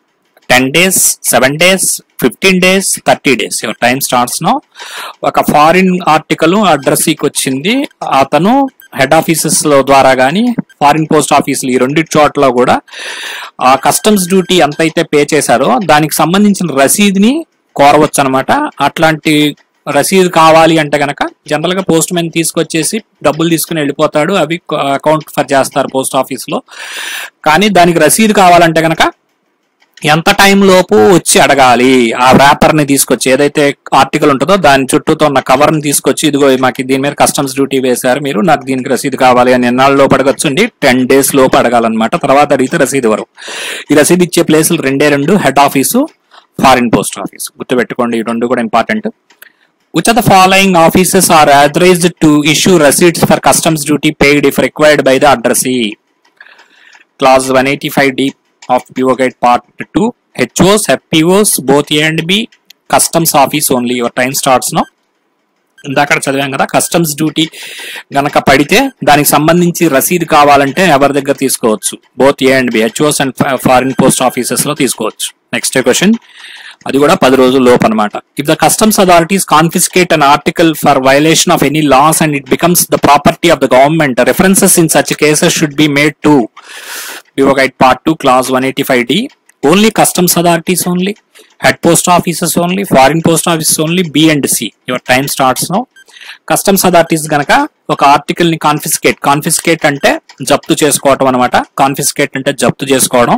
10 days, 7 days, 15 days, 30 days. Your time starts now. ఒక foreign article అడ్రస్కి వచ్చింది, అతను head offices లో ద్వారా కానీ foreign post ఆఫీసులు ఈ రెండు చోట్ల కూడా ఆ కస్టమ్స్ డ్యూటీ ఎంతైతే పే చేశారో దానికి సంబంధించిన రసీదుని కోరవచ్చు అనమాట. అట్లాంటి రసీదు కావాలి అంటే గనక జనరల్ గా పోస్ట్ మ్యాన్ తీసుకొచ్చేసి డబ్బులు తీసుకుని వెళ్ళిపోతాడు, అవి అకౌంట్ ఫర్ చేస్తారు పోస్ట్ ఆఫీస్ లో. కానీ దానికి రసీదు కావాలంటే గనక ఎంత టైం లోపు వచ్చి అడగాలి. ఆ ర్యాపర్ ని తీసుకొచ్చి, ఏదైతే ఆర్టికల్ ఉంటుందో దాని చుట్టూతో ఉన్న కవర్ ని తీసుకొచ్చి, ఇదిగో మాకు దీని మీద కస్టమ్స్ డ్యూటీ వేశారు మీరు, నాకు దీనికి రసీదు కావాలి అని ఎన్నాళ్ళ లోపు అడగొచ్చండి. 10 days లోపు అడగాలన్నమాట. తర్వాత అడిగితే రసీదు వరకు. ఈ రసీదు ఇచ్చే ప్లేసులు రెండు, head office, foreign post office. గుర్తుపెట్టుకోండి, ఈ రెండు కూడా important. Which of the following offices are authorized to issue receipts for customs duty paid if required by the addressee? Clause 185D of PO Guide Part 2. HOs, FPOs, both A and B, customs office only. Your time starts now. ఇందాక చదివాం కదా, customs duty గనక పడితే దానికి సంబంధించి రసీదు కావాలంటే ఎవరి దగ్గర తీసుకోవచ్చు? Both A and B, HOs and foreign post offices లో తీసుకోవచ్చు. నెక్స్ట్ క్వశ్చన్, అది కూడా 10 రోజుల లోపు అనమాట. If the customs authorities confiscate an article for violation of any laws and it becomes the property of the government, references in such cases should be made to PO Guide Part 2, Clause 185D. Only customs authorities only, head post offices only, foreign post offices only, B and C. Your time starts now. Customs authorities గనక ఒక article ని confiscate అంటే జప్తు చేసుకోవటం అనమాట. Confiscate అంటే జప్తు చేసుకోవడం.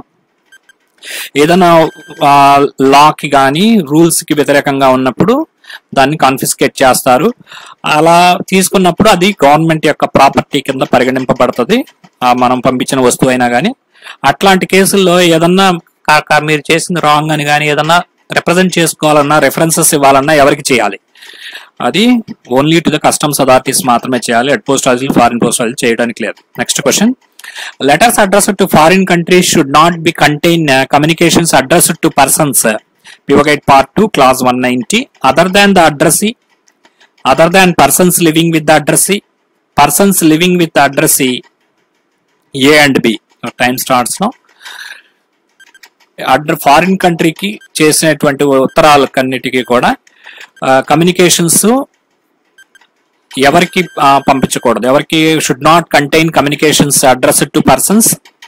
ఏదైనా లాకి కానీ రూల్స్ కి వ్యతిరేకంగా ఉన్నప్పుడు దాన్ని కాన్ఫిస్కేట్ చేస్తారు. అలా తీసుకున్నప్పుడు అది గవర్నమెంట్ యొక్క ప్రాపర్టీ కింద పరిగణింపబడుతుంది, మనం పంపించిన వస్తువు అయినా కానీ. అట్లాంటి కేసుల్లో ఏదన్నా మీరు చేసింది రాంగ్ అని కానీ ఏదన్నా రిప్రజెంట్ చేసుకోవాలన్నా, రెఫరెన్సెస్ ఇవ్వాలన్నా ఎవరికి చేయాలి? అది only to the customs authorities మాత్రమే చేయాలి. Head post office, foreign post office చేయడానికి లేదు. Next question, letters addressed to foreign countries should not be contain communications addressed to persons. PO Guide Part 2, Clause 190. Other than the addressee, other than persons living with the addressee, persons living with the addressee A and B. Your time starts now. Foreign కంట్రీకి చేసినటువంటి ఉత్తరాలకన్నిటికీ కూడా communications ఎవరికి పంపించకూడదు, ఎవరికి should not contain communications addressed to persons.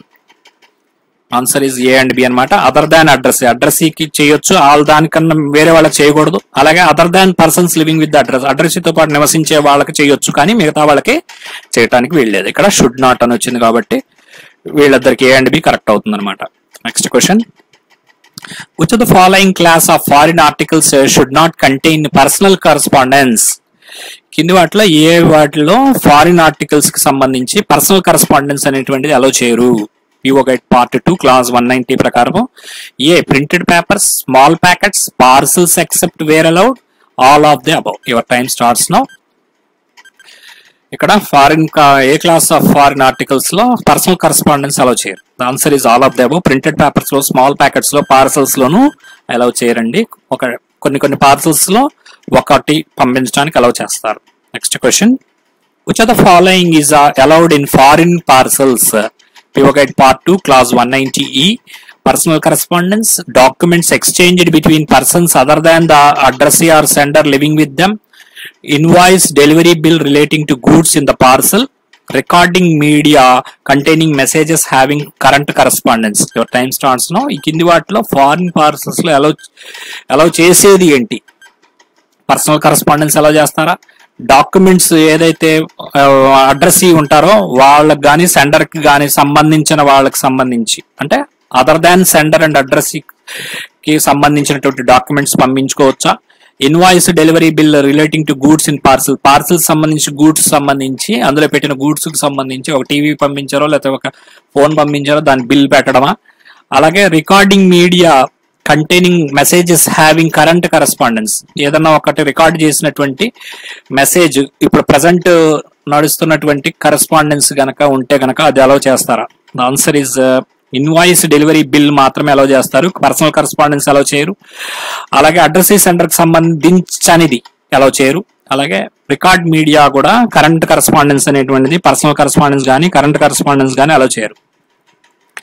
Answer is A and B అనమాట. Other than అడ్రస్సీకి చేయొచ్చు, దానికన్నా వేరే వాళ్ళకి చేయకూడదు. అలాగే other than persons living with అడ్రస్సీతో పాటు నివసించే వాళ్ళకి చేయొచ్చు, కానీ మిగతా వాళ్ళకి చేయడానికి వీల్లేదు. ఇక్కడ షుడ్ నాట్ అని వచ్చింది కాబట్టి వీళ్ళిద్దరికి ఏ అండ్ బి కరెక్ట్ అవుతుంది అనమాట. Next question, which of the following class of foreign articles should not contain personal correspondence? కింది వాటిలో ఏ వాటిలో ఫారిన్ ఆర్టికల్స్ కి సంబంధించి పర్సనల్ కరెస్పాండెన్స్ అనేటువంటిది అలో చేయరు? PO Guide Part 2, Clause 190 ప్రకారం A printed papers, small packets, parcels except where allowed, all of the above. Your time starts now. ఇక్కడ ఏ క్లాస్ ఆఫ్ ఫారిన్ ఆర్టికల్స్ లో పర్సనల్ కరెస్పాండెన్స్ అలౌ చేయరు? The answer is all of the above. Printed papers లో, small packets లో, parcels లోను అలౌ చేయరండి. కొన్ని పార్సల్స్ లో ఒకటి పంపించడానికి అలౌ చేస్తారు. Next question, which of the following is allowed in foreign parcels? PO Guide Part 2, Clause 190E. Personal correspondence, documents exchanged between persons other than the addressee or sender living with them, invoice, delivery bill relating to goods in the parcel, recording media containing messages having current correspondence. Your time starts now. ఈ కింది వాటిలో foreign parcels లో allow చేసేది ఏంటి? Personal correspondence allow చేస్తారా? Documents ఏదైతే addressee ఉంటారో వాళ్ళకి కానీ సెండర్ కి కానీ సంబంధించిన వాళ్ళకి సంబంధించి, అంటే అదర్ దాన్ సెండర్ అండ్ అడ్రస్సీకి సంబంధించినటువంటి డాక్యుమెంట్స్ పంపించుకోవచ్చా? Invoice, delivery bill relating to goods in parcel సంబంధించి గూడ్స్ సంబంధించి అందులో పెట్టిన గూడ్స్ కి సంబంధించి ఒక టీవీ పంపించారో లేకపోతే ఒక ఫోన్ పంపించారో దాని బిల్ పెట్టడమా? అలాగే recording media containing messages having current correspondence, ఏదన్నా ఒకటి రికార్డ్ చేసినటువంటి మెసేజ్ ఇప్పుడు ప్రజెంట్ నడుస్తున్నటువంటి కరెస్పాండెన్స్ గనక ఉంటే గనక అది అలౌ చేస్తారా? Answer is invoice, delivery bill మాత్రమే అలౌ చేస్తారు, పర్సనల్ కరెస్పాండెన్స్ అలౌ చేయరు. అలాగే అడ్రస్సీ సెంటర్ కి సంబంధించనిది అలౌ చేయరు. అలాగే రికార్డ్ మీడియా కూడా కరెంట్ కరెస్పాండెన్స్ అనేటువంటిది, పర్సనల్ కరెస్పాండెన్స్ కానీ కరెంట్ కరెస్పాండెన్స్ కానీ అలౌ చేయరు.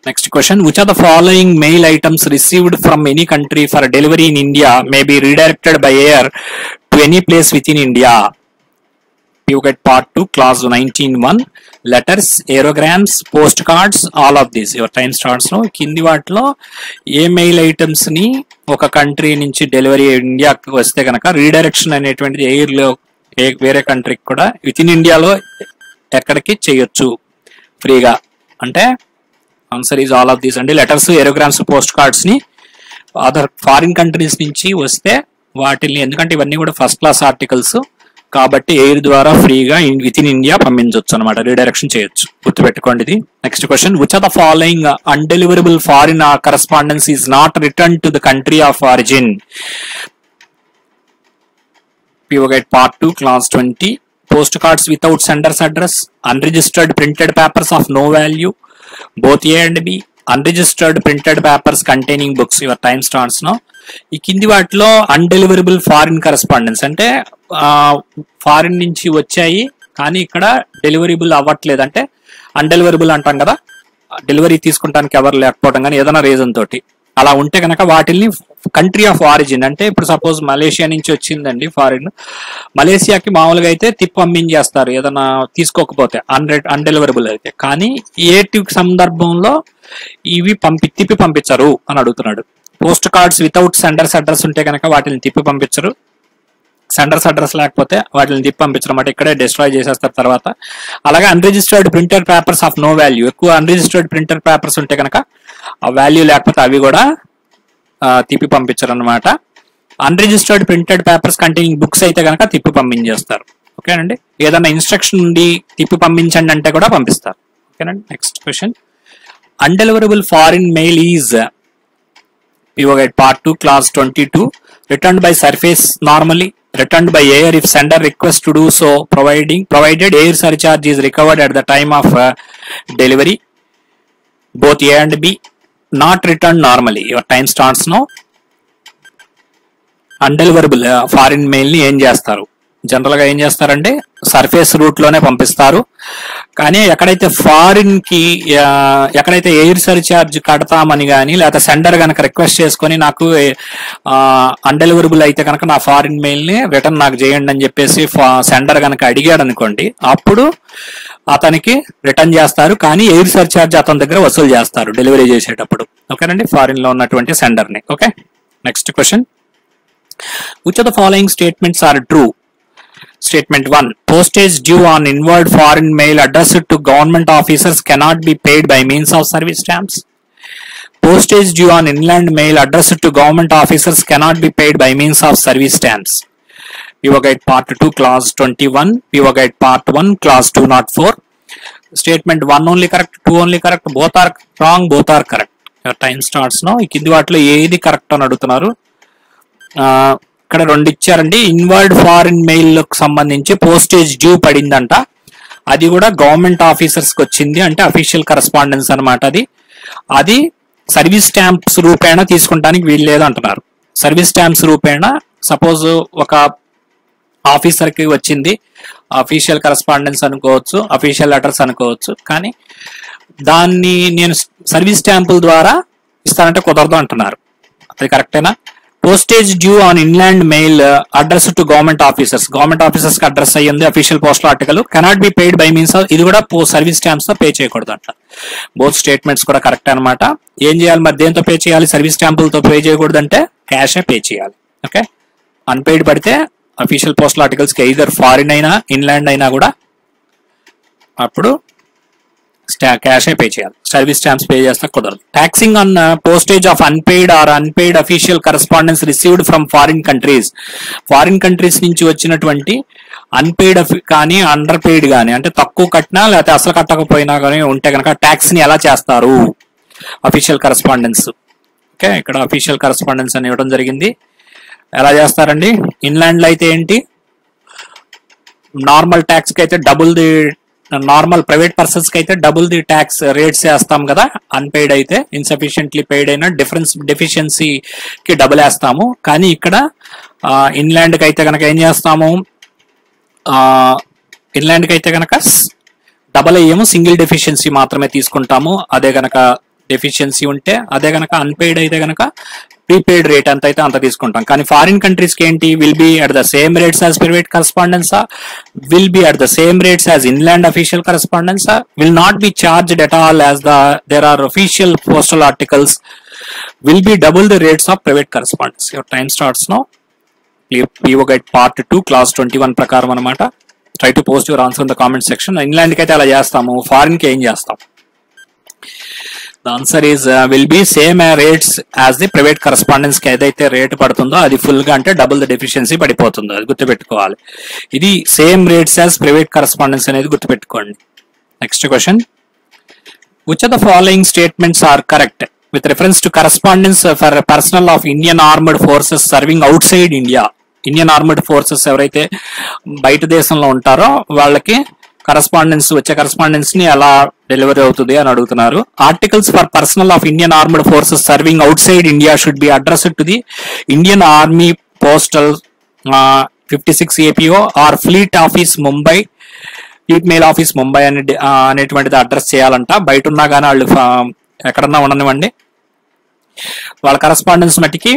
Next question, which of the following mail items received from any country for delivery in India may be redirected by air to any place within India? You get part 2 clause 19.1. Letters, aerograms, postcards, all of these. Your time starts now. కింది వాటిలో ఏ mail items ని ఒక country నుంచి delivery ఇండియాకి వస్తే కనుక redirection అనేటువంటిది air లో వేరే కంట్రీకి కూడా విత్ ఇన్ ఇండియాలో ఎక్కడికి చేయొచ్చు ఫ్రీగా అంటే answer is all of these అండి. లెటర్స్, ఏరోగ్రామ్స్, పోస్ట్ కార్డ్స్ ని అదర్ ఫారిన్ కంట్రీస్ నుంచి వస్తే వాటిని, ఎందుకంటే ఇవన్నీ కూడా ఫస్ట్ క్లాస్ ఆర్టికల్స్ కాబట్టి ఎయిర్ ద్వారా ఫ్రీగా విత్ ఇన్ ఇండియా పంపించవచ్చు అనమాట, రీడైరెక్షన్ చేయొచ్చు. గుర్తుపెట్టుకోండి ఇది. Next question, which are the following undeliverable foreign correspondence is not return to the country of origin? POGate part 2 clause 20. Postcards without sender's address, unregistered printed papers of no value, both A and B, unregistered printed papers containing books. Your time starts now. ఈ కింది వాటిలో undeliverable foreign correspondence అంటే foreign నుంచి వచ్చాయి కానీ ఇక్కడ deliverable అవ్వట్లేదు, అంటే అన్డెలివరబుల్ అంటాం కదా, డెలివరీ తీసుకుంటానికి ఎవరు లేకపోవడం కానీ ఏదైనా రీజన్ తోటి అలా ఉంటే కనుక వాటిని కంట్రీ ఆఫ్ ఆరిజిన్ అంటే ఇప్పుడు సపోజ్ మలేషియా నుంచి వచ్చిందండి ఫారిన్, మలేషియాకి మామూలుగా అయితే తిప్పి పంపించేస్తారు ఏదైనా తీసుకోకపోతే అన్డెలివరబుల్ అయితే, కానీ ఏటి సందర్భంలో ఇవి తిప్పి పంపించరు అని అడుగుతున్నాడు. Post cards without senders address ఉంటే కనుక వాటిని తిప్పి పంపించరు, సెండర్స్ అడ్రస్ లేకపోతే వాటిని తిప్పి పంపించడం అంటే ఇక్కడే డిస్ట్రాయ్ చేసేస్తారు తర్వాత. అలాగే unregistered printer papers of no value, ఎక్కువ అన్రిజిస్టర్డ్ ప్రింటర్ పేపర్స్ ఉంటే కనుక ఆ వాల్యూ లేకపోతే అవి కూడా తిప్పి పంపించరు అనమాట. Unregistered printed papers containing books అయితే కనుక తిప్పి పంపించేస్తారు. ఓకేనండి, ఏదైనా ఇన్స్ట్రక్షన్ ఉండి తిప్పి పంపించండి అంటే కూడా పంపిస్తారు. ఓకేనండి. Next question, undeliverable foreign mail is POGate part 2 clause 22. Returned by surface normally, returned by air if sender requests to do so, provided air surcharge is recovered at the time of delivery, both A and B. Not returned normally. Your time starts now. Undeliverable foreign mail ని ఏం చేస్తారు, general గా ఏం చేస్తారంటే surface route లోనే పంపిస్తారు, కానీ ఎక్కడైతే ఫారిన్ కి ఎక్కడైతే ఎయిర్ సర్చార్జ్ కడతామని కానీ లేకపోతే సెండర్ కనుక రిక్వెస్ట్ చేసుకొని నాకు అన్డెలివరబుల్ అయితే కనుక నా ఫారిన్ మెయిల్ ని రిటర్న్ నాకు చేయండి అని చెప్పేసి సెండర్ కనుక అడిగాడు అనుకోండి, అప్పుడు అతనికి రిటర్న్ చేస్తారు, కానీ ఎయిర్ సర్చార్జ్ అతని దగ్గర వసూలు చేస్తారు డెలివరీ చేసేటప్పుడు. ఓకేనండి, ఫారిన్ లో ఉన్నటువంటి సెండర్ ని. Okay. Next question, which of the following statements are true? Statement 1, postage due on inward foreign mail addressed to government officers cannot be paid by means of service stamps. Postage due on inland mail addressed to government officers cannot be paid by means of service stamps. POGate part 2 clause 21, POGate part 1 clause 204. Statement 1 only correct, 2 only correct, both are wrong, both are correct. Your time starts now. ఈ కింది వాటిలో ఏది correct అని అడుగుతున్నారు. ఇక్కడ రెండు ఇచ్చారండి. Inward foreign mail కు సంబంధించి పోస్టేజ్ డ్యూ పడిందంట, అది కూడా గవర్నమెంట్ ఆఫీసర్స్ కి వచ్చింది, అంటే అఫీషియల్ కరెస్పాండెన్స్ అనమాట. అది సర్వీస్ స్టాంప్స్ రూపేణా తీసుకుంటానికి వీలు లేదు అంటున్నారు. సర్వీస్ స్టాంప్స్ రూపేణా సపోజ్ ఒక ఆఫీసర్ కి వచ్చింది, అఫీషియల్ కరెస్పాండెన్స్ అనుకోవచ్చు, అఫీషియల్ లెటర్స్ అనుకోవచ్చు, కానీ దాన్ని నేను సర్వీస్ స్టాంపుల ద్వారా ఇస్తానంటే కుదరదు అంటున్నారు. అది కరెక్టేనా? Postage due on inland mail address to government officers, government officers కి అడ్రస్ అయ్యింది official postal article, cannot be paid by means of, ఇది కూడా సర్వీస్ స్టాంప్స్ తో పే చేయకూడదు అంట. బోత్ స్టేట్మెంట్స్ కూడా కరెక్ట్ అనమాట. ఏం చేయాలి మరి, దేంతో పే చేయాలి? సర్వీస్ స్టాంపులతో పే చేయకూడదు అంటే క్యాషే పే చేయాలి. ఓకే. అన్పెయిడ్ పడితే అఫీషియల్ పోస్టల్ ఆర్టికల్స్ కి ఎయిదర్ ఫారిన్ అయినా ఇన్లాండ్ అయినా కూడా అప్పుడు క్యాష్ పే చేయాలి, సర్వీస్ స్టాంప్స్ పే చేస్తే కుదరదు. Taxing on postage of unpaid or unpaid official correspondence received from foreign countries, foreign countries నుంచి వచ్చినటువంటి అన్పెయిడ్ కానీ అండర్ పెయిడ్ కానీ, అంటే తక్కువ కట్టినా లేకపోతే అసలు కట్టకపోయినా కానీ ఉంటే కనుక ట్యాక్స్ ని ఎలా చేస్తారు? Official correspondence. ఓకే, ఇక్కడ అఫీషియల్ కరెస్పాండెన్స్ అని ఇవ్వడం జరిగింది. ఎలా చేస్తారండి? ఇన్లాండ్ లో అయితే ఏంటి, నార్మల్ ట్యాక్స్ కి అయితే double the, normal private persons కి అయితే డబుల్ ది ట్యాక్స్ రేట్స్ వేస్తాం కదా, అన్పెయిడ్ అయితే ఇన్సఫిషియెంట్లీ పెయిడ్ అయినా డెఫిషియన్సీకి డబుల్ వేస్తాము. కానీ ఇక్కడ ఇన్లాండ్ కి అయితే కనుక ఏం చేస్తాము, ఇన్లాండ్ కి అయితే కనుక డబల్ అయ్యేమో, సింగిల్ డెఫిషియన్సీ మాత్రమే తీసుకుంటాము. అదే కనుక డెఫిషియన్సీ ఉంటే అదే కనుక అన్పెయిడ్ అయితే కనుక ప్రీపెయిడ్ రేట్ ఎంత అయితే అంత తీసుకుంటాం. కానీ ఫారిన్ కంట్రీస్ కి ఏంటి, will be at the same rates as private correspondence, will be at the same rates as inland official correspondence, will not be charged at all as there are official postal articles, will be double the rates of private correspondence. Your time starts now. PO Guide Part 2 Class 21 ప్రకారం అన్నమాట. Try to post your answer in the comment section. Inland కి అయితే అలా చేస్తాము, foreign కి ఏం చేస్తాం? The answer is will be same rates as the private correspondence కి ఏదైతే రేట్ పడుతుందో అది ఫుల్ గా అంటే డబుల్ ద డెఫిషియన్సీ పడిపోతుందో అది గుర్తుపెట్టుకోవాలి. ఇది same rates as private correspondence అనేది గుర్తుపెట్టుకోండి. Next question, which of the following statements are correct with reference to correspondence for personnel of Indian Armed Forces serving outside India? Indian armed forces ఎవరైతే బయట దేశంలో ఉంటారో వాళ్ళకి కరస్పాండెన్స్ వచ్చే correspondence ని ఎలా డెలివరీ అవుతుంది అని అడుగుతున్నారు. Articles for personnel of Indian armed forces serving outside India should be addressed to the Indian army postal 56 APO or fleet office Mumbai, fleet mail office Mumbai అనేటువంటిది అడ్రస్ చేయాలంట. బయట ఉన్నా కానీ వాళ్ళు ఎక్కడన్నా ఉండనివ్వండి, వాళ్ళ కరస్పాండెన్స్ మట్టికి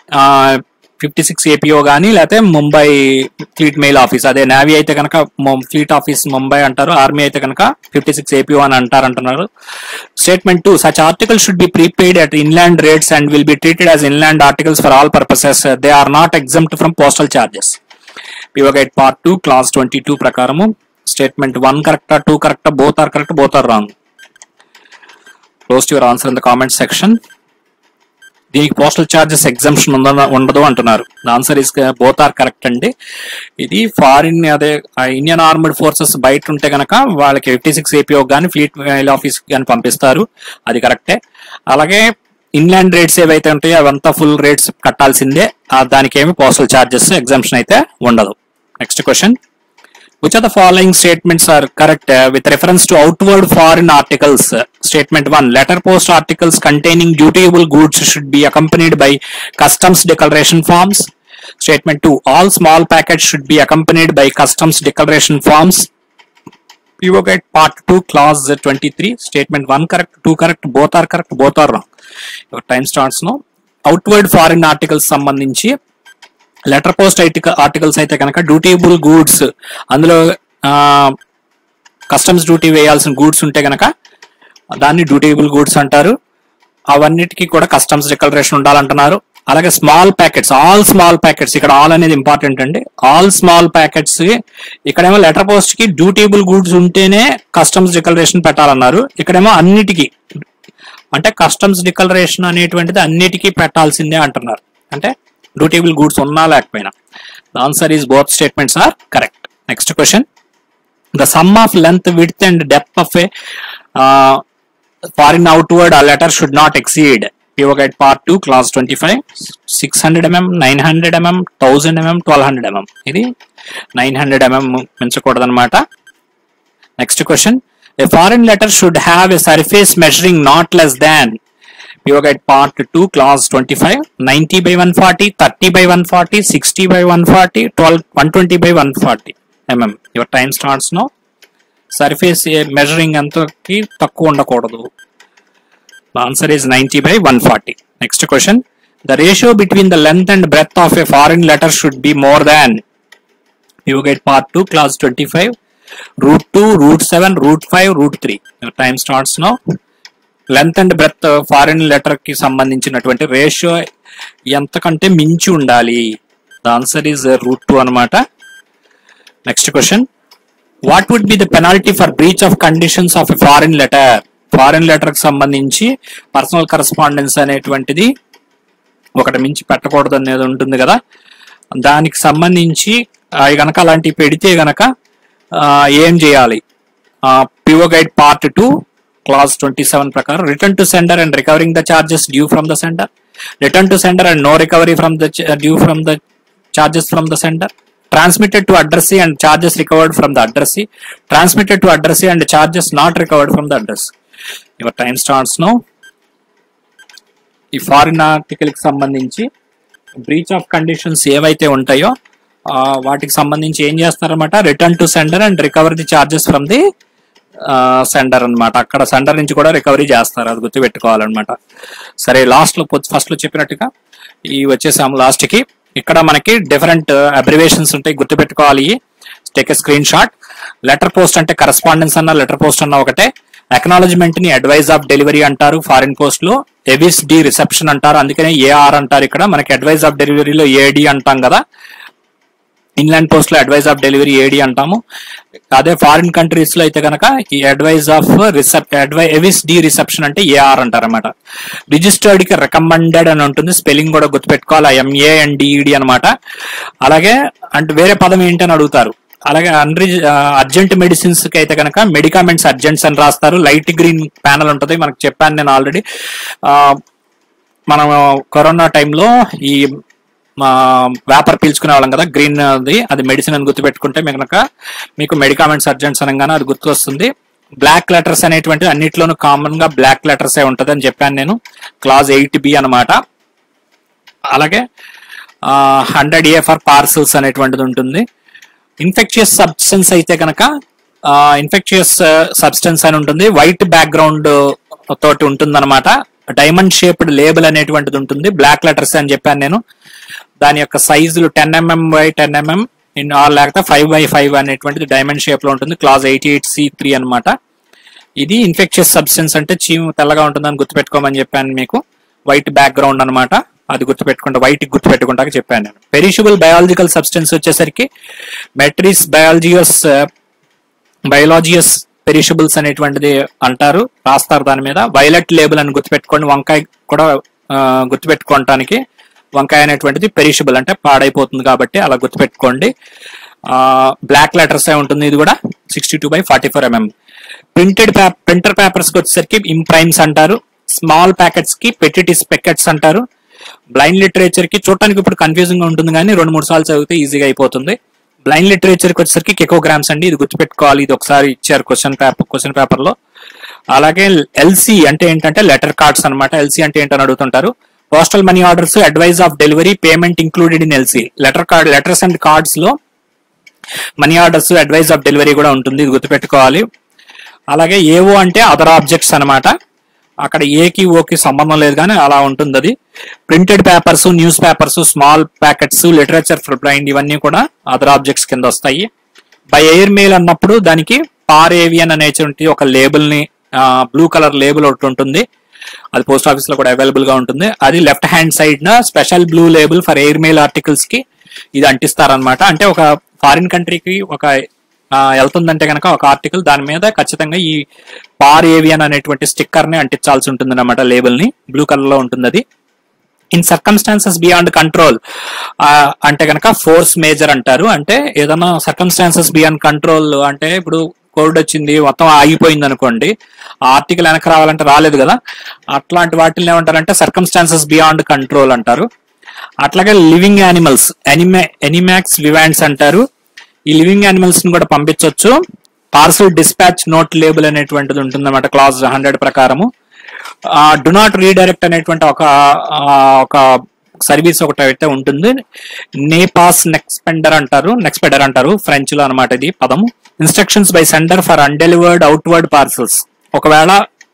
56 APO కానీ లేకపోతే ముంబై ఫ్లీట్ మెయిల్ ఆఫీస్, అదే నేవీ అయితే కనుక ఫ్లీట్ ఆఫీస్ ముంబై అంటారు, ఆర్మీ అయితే కనుక 56 APO అని అంటున్నారు. Statement 2, such articles should be prepaid at inland rates and will be treated as inland articles for all purposes. They are not exempt from postal charges. PO Guide Part 2 Class 22 ప్రకారము statement 1 కరెక్టా, 2 కరెక్టా, both are correct, both are wrong? Post your answer in the comment section. దీనికి postal charges exemption ఉండదు అంటున్నారు. Answer is both are correct అండి. ఇది foreign అదే Indian armed forces బయట ఉంటే కనుక వాళ్ళకి 56 APO కానీ ఫ్లీట్ మెయిల్ ఆఫీస్ కానీ పంపిస్తారు, అది కరెక్టే. అలాగే ఇన్లాండ్ రేట్స్ ఏవైతే ఉంటాయో అవంతా ఫుల్ రేట్స్ కట్టాల్సిందే, దానికి ఏమి పోస్టల్ చార్జెస్ ఎగ్జంప్షన్ అయితే ఉండదు. Next question, which of the following statements are correct with reference to outward foreign articles? Statement 1, letter post articles containing dutiable goods should be accompanied by customs declaration forms. Statement 2, all small packets should be accompanied by customs declaration forms. PO Guide Part 2 Class 23. Statement 1 correct, 2 correct, both are correct, both are wrong. Your time starts now. Outward foreign articles సంబంధించి letter post articles అయితే కనుక dutiable goods, అందులో customs duty వేయాల్సిన goods ఉంటే కనుక దాన్ని డ్యూటీబుల్ goods అంటారు. అవన్నిటికీ కూడా కస్టమ్స్ డిక్లరేషన్ ఉండాలంటున్నారు. అలాగే small packets, all small packets, ఇక్కడ ఆల్ అనేది ఇంపార్టెంట్ అండి. ఆల్ స్మాల్ ప్యాకెట్స్ ఇక్కడేమో లెటర్ పోస్ట్ కి డ్యూటీబుల్ గూడ్స్ ఉంటేనే కస్టమ్స్ డిక్లరేషన్ పెట్టాలన్నారు. ఇక్కడేమో అన్నిటికీ అంటే కస్టమ్స్ డిక్లరేషన్ అనేటువంటిది అన్నిటికీ పెట్టాల్సిందే అంటున్నారు, అంటే డ్యూటీబుల్ గూడ్స్ ఉన్నా లేకపోయినా. The answer is both statements are correct. Next question, the sum of length, width and depth of a foreign outward letter should not exceed. PO Guide Part 2 Class 25. 600 mm, 900 mm, 1000 mm, 1200 mm. ఇది 900 mm మించకూడదన్నమాట. Next question, a foreign letter should have a surface measuring not less than. PO Guide Part 2 Class 25. 90 by 140, 30 by 140, 60 by 140, 120 by 140 mm. Your time starts now. Surface measuring అంతకి తక్కువ ఉండకూడదు. The answer is 90 by 140. Next question, the ratio between the length and breadth of a foreign letter should be more than. You get Part 2 Class 25. Root 2, Root 7, Root 5, Root 3. Your time starts now. Length and breadth foreign letter కి సంబంధించినటువంటి ratio ఎంతకంటే మించి ఉండాలి. The answer is Root 2 అన్నమాట. Next question, what would be the penalty for breach of conditions of a foreign letter? Foreign letter కి సంబంధించి personal correspondence అనేటువంటిది ఒకటి మించి పెట్టకూడదు అనేది ఉంటుంది కదా, దానికి సంబంధించి అవి గనక అలాంటివి పెడితే గనక ఏం చేయాలి? PO Guide Part 2 Class 27 ప్రకారం return to sender and recovering the charges due from the sender, return to sender and no recovery from the due from the charges from the sender, transmitted to addressee and charges recovered from the addressee, transmitted to addressee and charges not recovered from the addressee. Your time starts now. ఈ foreign article కి సంబంధించి breach of conditions ఏవైతే ఉంటాయో వాటికి సంబంధించి ఏం చేస్తారన్నమాట, return to sender and recover the charges from the sender అన్నమాట. అక్కడ సెండర్ నుంచి కూడా రికవరీ చేస్తారు, అది గుర్తుపెట్టుకోవాలన్నమాట. సరే, ఫస్ట్ లో చెప్పినట్టుగా ఈ వచ్చేసాము లాస్ట్ కి. ఇక్కడ మనకి డిఫరెంట్ అబ్రివేషన్స్ ఉంటాయి, గుర్తుపెట్టుకోవాలి. Take a screenshot. Letter post అంటే కరెస్పాండెన్స్ అన్న లెటర్ పోస్ట్ అన్న ఒకటే. అక్నాలజ్మెంట్ ని అడ్వైజ్ ఆఫ్ డెలివరీ అంటారు ఫారిన్ పోస్ట్ లో. ఎవిస్ డి రిసెప్షన్ అంటారు, అందుకనే ఏఆర్ అంటారు. ఇక్కడ మనకి అడ్వైజ్ ఆఫ్ డెలివరీలో ఏడి అంటాం కదా, ఇన్లాండ్ పోస్ట్ లో అడ్వైజ్ ఆఫ్ డెలివరీ ఏడి అంటాము. అదే ఫారిన్ కంట్రీస్ లో అయితే కనుక ఈ అడ్వైజ్ ఆఫ్ ఎవిస్ డి రిసెప్షన్ అంటే ఏఆర్ అంటారు అనమాట. రిజిస్టర్డ్ కి రికమెండెడ్ అని ఉంటుంది, స్పెల్లింగ్ కూడా గుర్తుపెట్టుకోవాలి, MANDED అనమాట. అలాగే అంటే వేరే పదం ఏంటని అడుగుతారు. అలాగే అర్జెంట్ మెడిసిన్స్ కి అయితే కనుక మెడికామెంట్స్ అర్జెంట్స్ అని రాస్తారు. లైట్ గ్రీన్ ప్యానల్ ఉంటుంది, మనకు చెప్పాను నేను ఆల్రెడీ. మనం కరోనా టైంలో ఈ వ్యాపార పీల్చుకునే వాళ్ళం కదా, గ్రీన్ అది మెడిసిన్ అని గుర్తుపెట్టుకుంటే మీకు మెడికామెంట్స్ అర్జెంట్స్ అనగానే అది గుర్తు వస్తుంది. బ్లాక్ లెటర్స్ అనేటువంటి అన్నిట్లోనూ కామన్ గా బ్లాక్ లెటర్స్ ఉంటుంది అని చెప్పాను నేను, క్లాజ్ 8B అనమాట. అలాగే 100A ఫర్ పార్సల్స్ అనేటువంటిది ఉంటుంది. ఇన్ఫెక్షియస్ సబ్స్టెన్స్ అయితే కనుక ఇన్ఫెక్షియస్ సబ్స్టెన్స్ అని ఉంటుంది, వైట్ బ్యాక్గ్రౌండ్ తోటి ఉంటుంది అనమాట. డైమండ్ షేప్డ్ లేబుల్ అనేటువంటిది ఉంటుంది, బ్లాక్ లెటర్స్ అని చెప్పాను నేను. దాని యొక్క సైజులు 10mm by 10mm లేకపోతే 5x5 అనేటువంటిది డైమండ్ షేప్ లో ఉంటుంది, క్లాజ్ 88C3 అనమాట. ఇది ఇన్ఫెక్షియస్ సబ్స్టెన్స్ అంటే చీము తెల్లగా ఉంటుందని గుర్తుపెట్టుకోమని చెప్పాను మీకు. వైట్ బ్యాక్గ్రౌండ్ అనమాట, అది గుర్తుపెట్టుకుంటా, వైట్ గుర్తుపెట్టుకుంటా చెప్పాను నేను. పెరిషబుల్ బయాలజికల్ సబ్స్టెన్స్ వచ్చేసరికి మెట్రిస్ బయాలజియస్ పెరిషబుల్స్ అనేటువంటిది అంటారు, రాస్తారు దాని మీద. వైలెట్ లేబుల్ అని గుర్తుపెట్టుకోండి. వంకాయ కూడా గుర్తుపెట్టుకోవటానికి, వంకాయ అనేటువంటిది పెరిషబుల్ అంటే పాడైపోతుంది కాబట్టి అలా గుర్తుపెట్టుకోండి. బ్లాక్ లెటర్స్ ఉంటుంది, ఇది కూడా 62/44mm. ప్రింటర్ పేపర్స్ కి వచ్చేసరికి ఇంప్రైమ్స్ అంటారు. స్మాల్ ప్యాకెట్స్ కి పెటిటిస్ పెకెట్స్ అంటారు. బ్లైండ్ లిటరేచర్ కి చూడటానికి ఇప్పుడు కన్ఫ్యూజింగ్ గా ఉంటుంది కానీ 2-3 సార్లు చదివితే ఈజీగా అయిపోతుంది. బ్లైండ్ లిటరేచర్ కి వచ్చేసరికి కెకోగ్రామ్స్ అండి, ఇది గుర్తుపెట్టుకోవాలి, ఇది ఒకసారి ఇచ్చారు క్వశ్చన్ పేపర్ లో. అలాగే ఎల్సి అంటే ఏంటంటే లెటర్ కార్డ్స్ అనమాట. ఎల్సి అంటే ఏంటని అడుగుతుంటారు. Postal money orders, advice of delivery, payment included in LC. Letters and cards లో money orders, advice of delivery కూడా ఉంటుంది, ఇది గుర్తుపెట్టుకోవాలి. అలాగే ఏఓ అంటే అదర్ ఆబ్జెక్ట్స్ అనమాట. అక్కడ ఏకి ఓకి సంబంధం లేదు కానీ అలా ఉంటుంది అది. Printed papers, newspapers, small packets, literature for blind ఇవన్నీ కూడా అదర్ ఆబ్జెక్ట్స్ కింద వస్తాయి. బై ఎయిర్ మెయిల్ అన్నప్పుడు దానికి పారేవియన్ అనేటువంటి ఒక లేబుల్ ని, బ్లూ కలర్ లేబుల్ ఒకటి ఉంటుంది, అది పోస్ట్ ఆఫీస్ లో కూడా అవైలబుల్ గా ఉంటుంది. అది లెఫ్ట్ హ్యాండ్ సైడ్ న special blue label for air mail articles కి ఇది అంటిస్తారనమాట. అంటే ఒక ఫారిన్ కంట్రీకి ఒక వెళ్తుందంటే కనుక ఒక ఆర్టికల్, దాని మీద ఖచ్చితంగా ఈ పార్ ఏవియన్ అనేటువంటి స్టిక్కర్ ని అంటించాల్సి ఉంటుంది అనమాట, లేబుల్ ని. బ్లూ కలర్ లో ఉంటుంది అది. ఇన్ సర్కమ్స్టాన్సెస్ బియాండ్ కంట్రోల్ అంటే కనుక ఫోర్స్ మేజర్ అంటారు. అంటే ఏదైనా సర్కమ్స్టాన్సెస్ బియాండ్ కంట్రోల్ అంటే ఇప్పుడు కోవిడ్ వచ్చింది, మొత్తం ఆగిపోయింది అనుకోండి, ఆ ఆర్టికల్ వెనక రావాలంటే రాలేదు కదా, అట్లాంటి వాటిని ఏమంటారంటే సర్కమ్స్టాన్సెస్ బియాండ్ కంట్రోల్ అంటారు. అట్లాగే లివింగ్ యానిమల్స్, ఎనిమాక్స్ వివాండ్స్ అంటారు. ఈ లివింగ్ యానిమల్స్ ని కూడా పంపించవచ్చు. పార్సల్ డిస్పాచ్ నోట్ లేబుల్ అనేటువంటిది ఉంటుంది అన్నమాట, క్లాజ్ 100 ప్రకారము. డు నాట్ రీడైరెక్ట్ అనేటువంటి ఒక సర్వీస్ ఒకటి అయితే ఉంటుంది. నేపాస్ నెక్స్పెడర్ అంటారు ఫ్రెంచ్ లో అనమాట ఇది పదము. Instructions by sender for undelivered outward parcels. ఒకవేళ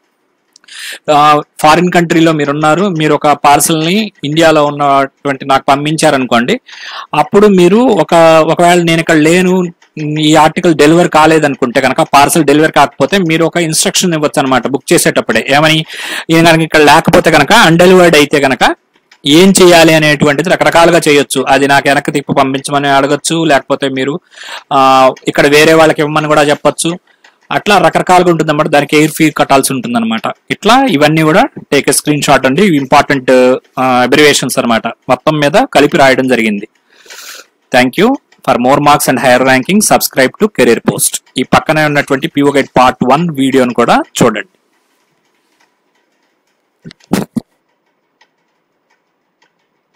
ఫారిన్ కంట్రీలో మీరున్నారు, మీరు ఒక పార్సల్ ని ఇండియాలో ఉన్నటువంటి నాకు పంపించారనుకోండి, అప్పుడు మీరు ఒకవేళ నేను ఇక్కడ లేను, ఈ ఆర్టికల్ డెలివర్ కాలేదనుకుంటే కనుక, పార్సల్ డెలివర్ కాకపోతే మీరు ఒక ఇన్స్ట్రక్షన్ ఇవ్వచ్చు అనమాట బుక్ చేసేటప్పుడే. ఏమని, ఈయన కనుక ఇక్కడ లేకపోతే కనుక, అన్డెలివర్డ్ అయితే కనుక ఏం చేయాలి అనేటువంటిది రకరకాలుగా చేయొచ్చు. అది నాకు వెనక్కి తిప్పి పంపించమని అడగచ్చు, లేకపోతే మీరు ఇక్కడ వేరే వాళ్ళకి ఇవ్వమని కూడా చెప్పొచ్చు. అట్లా రకరకాలుగా ఉంటుంది అన్నమాట. దానికి ఎయిర్ ఫీ కట్టాల్సి ఉంటుంది అనమాట. ఇట్లా ఇవన్నీ కూడా టేక్ ఎ స్క్రీన్ షాట్ అండి, ఇంపార్టెంట్ అబ్రివేషన్స్ అనమాట, మొత్తం మీద కలిపి రాయడం జరిగింది. Thank you. For more marks and higher ranking subscribe to career post. ఈ పక్కనే ఉన్నటువంటి PO Guide Part 1 వీడియోను కూడా చూడండి.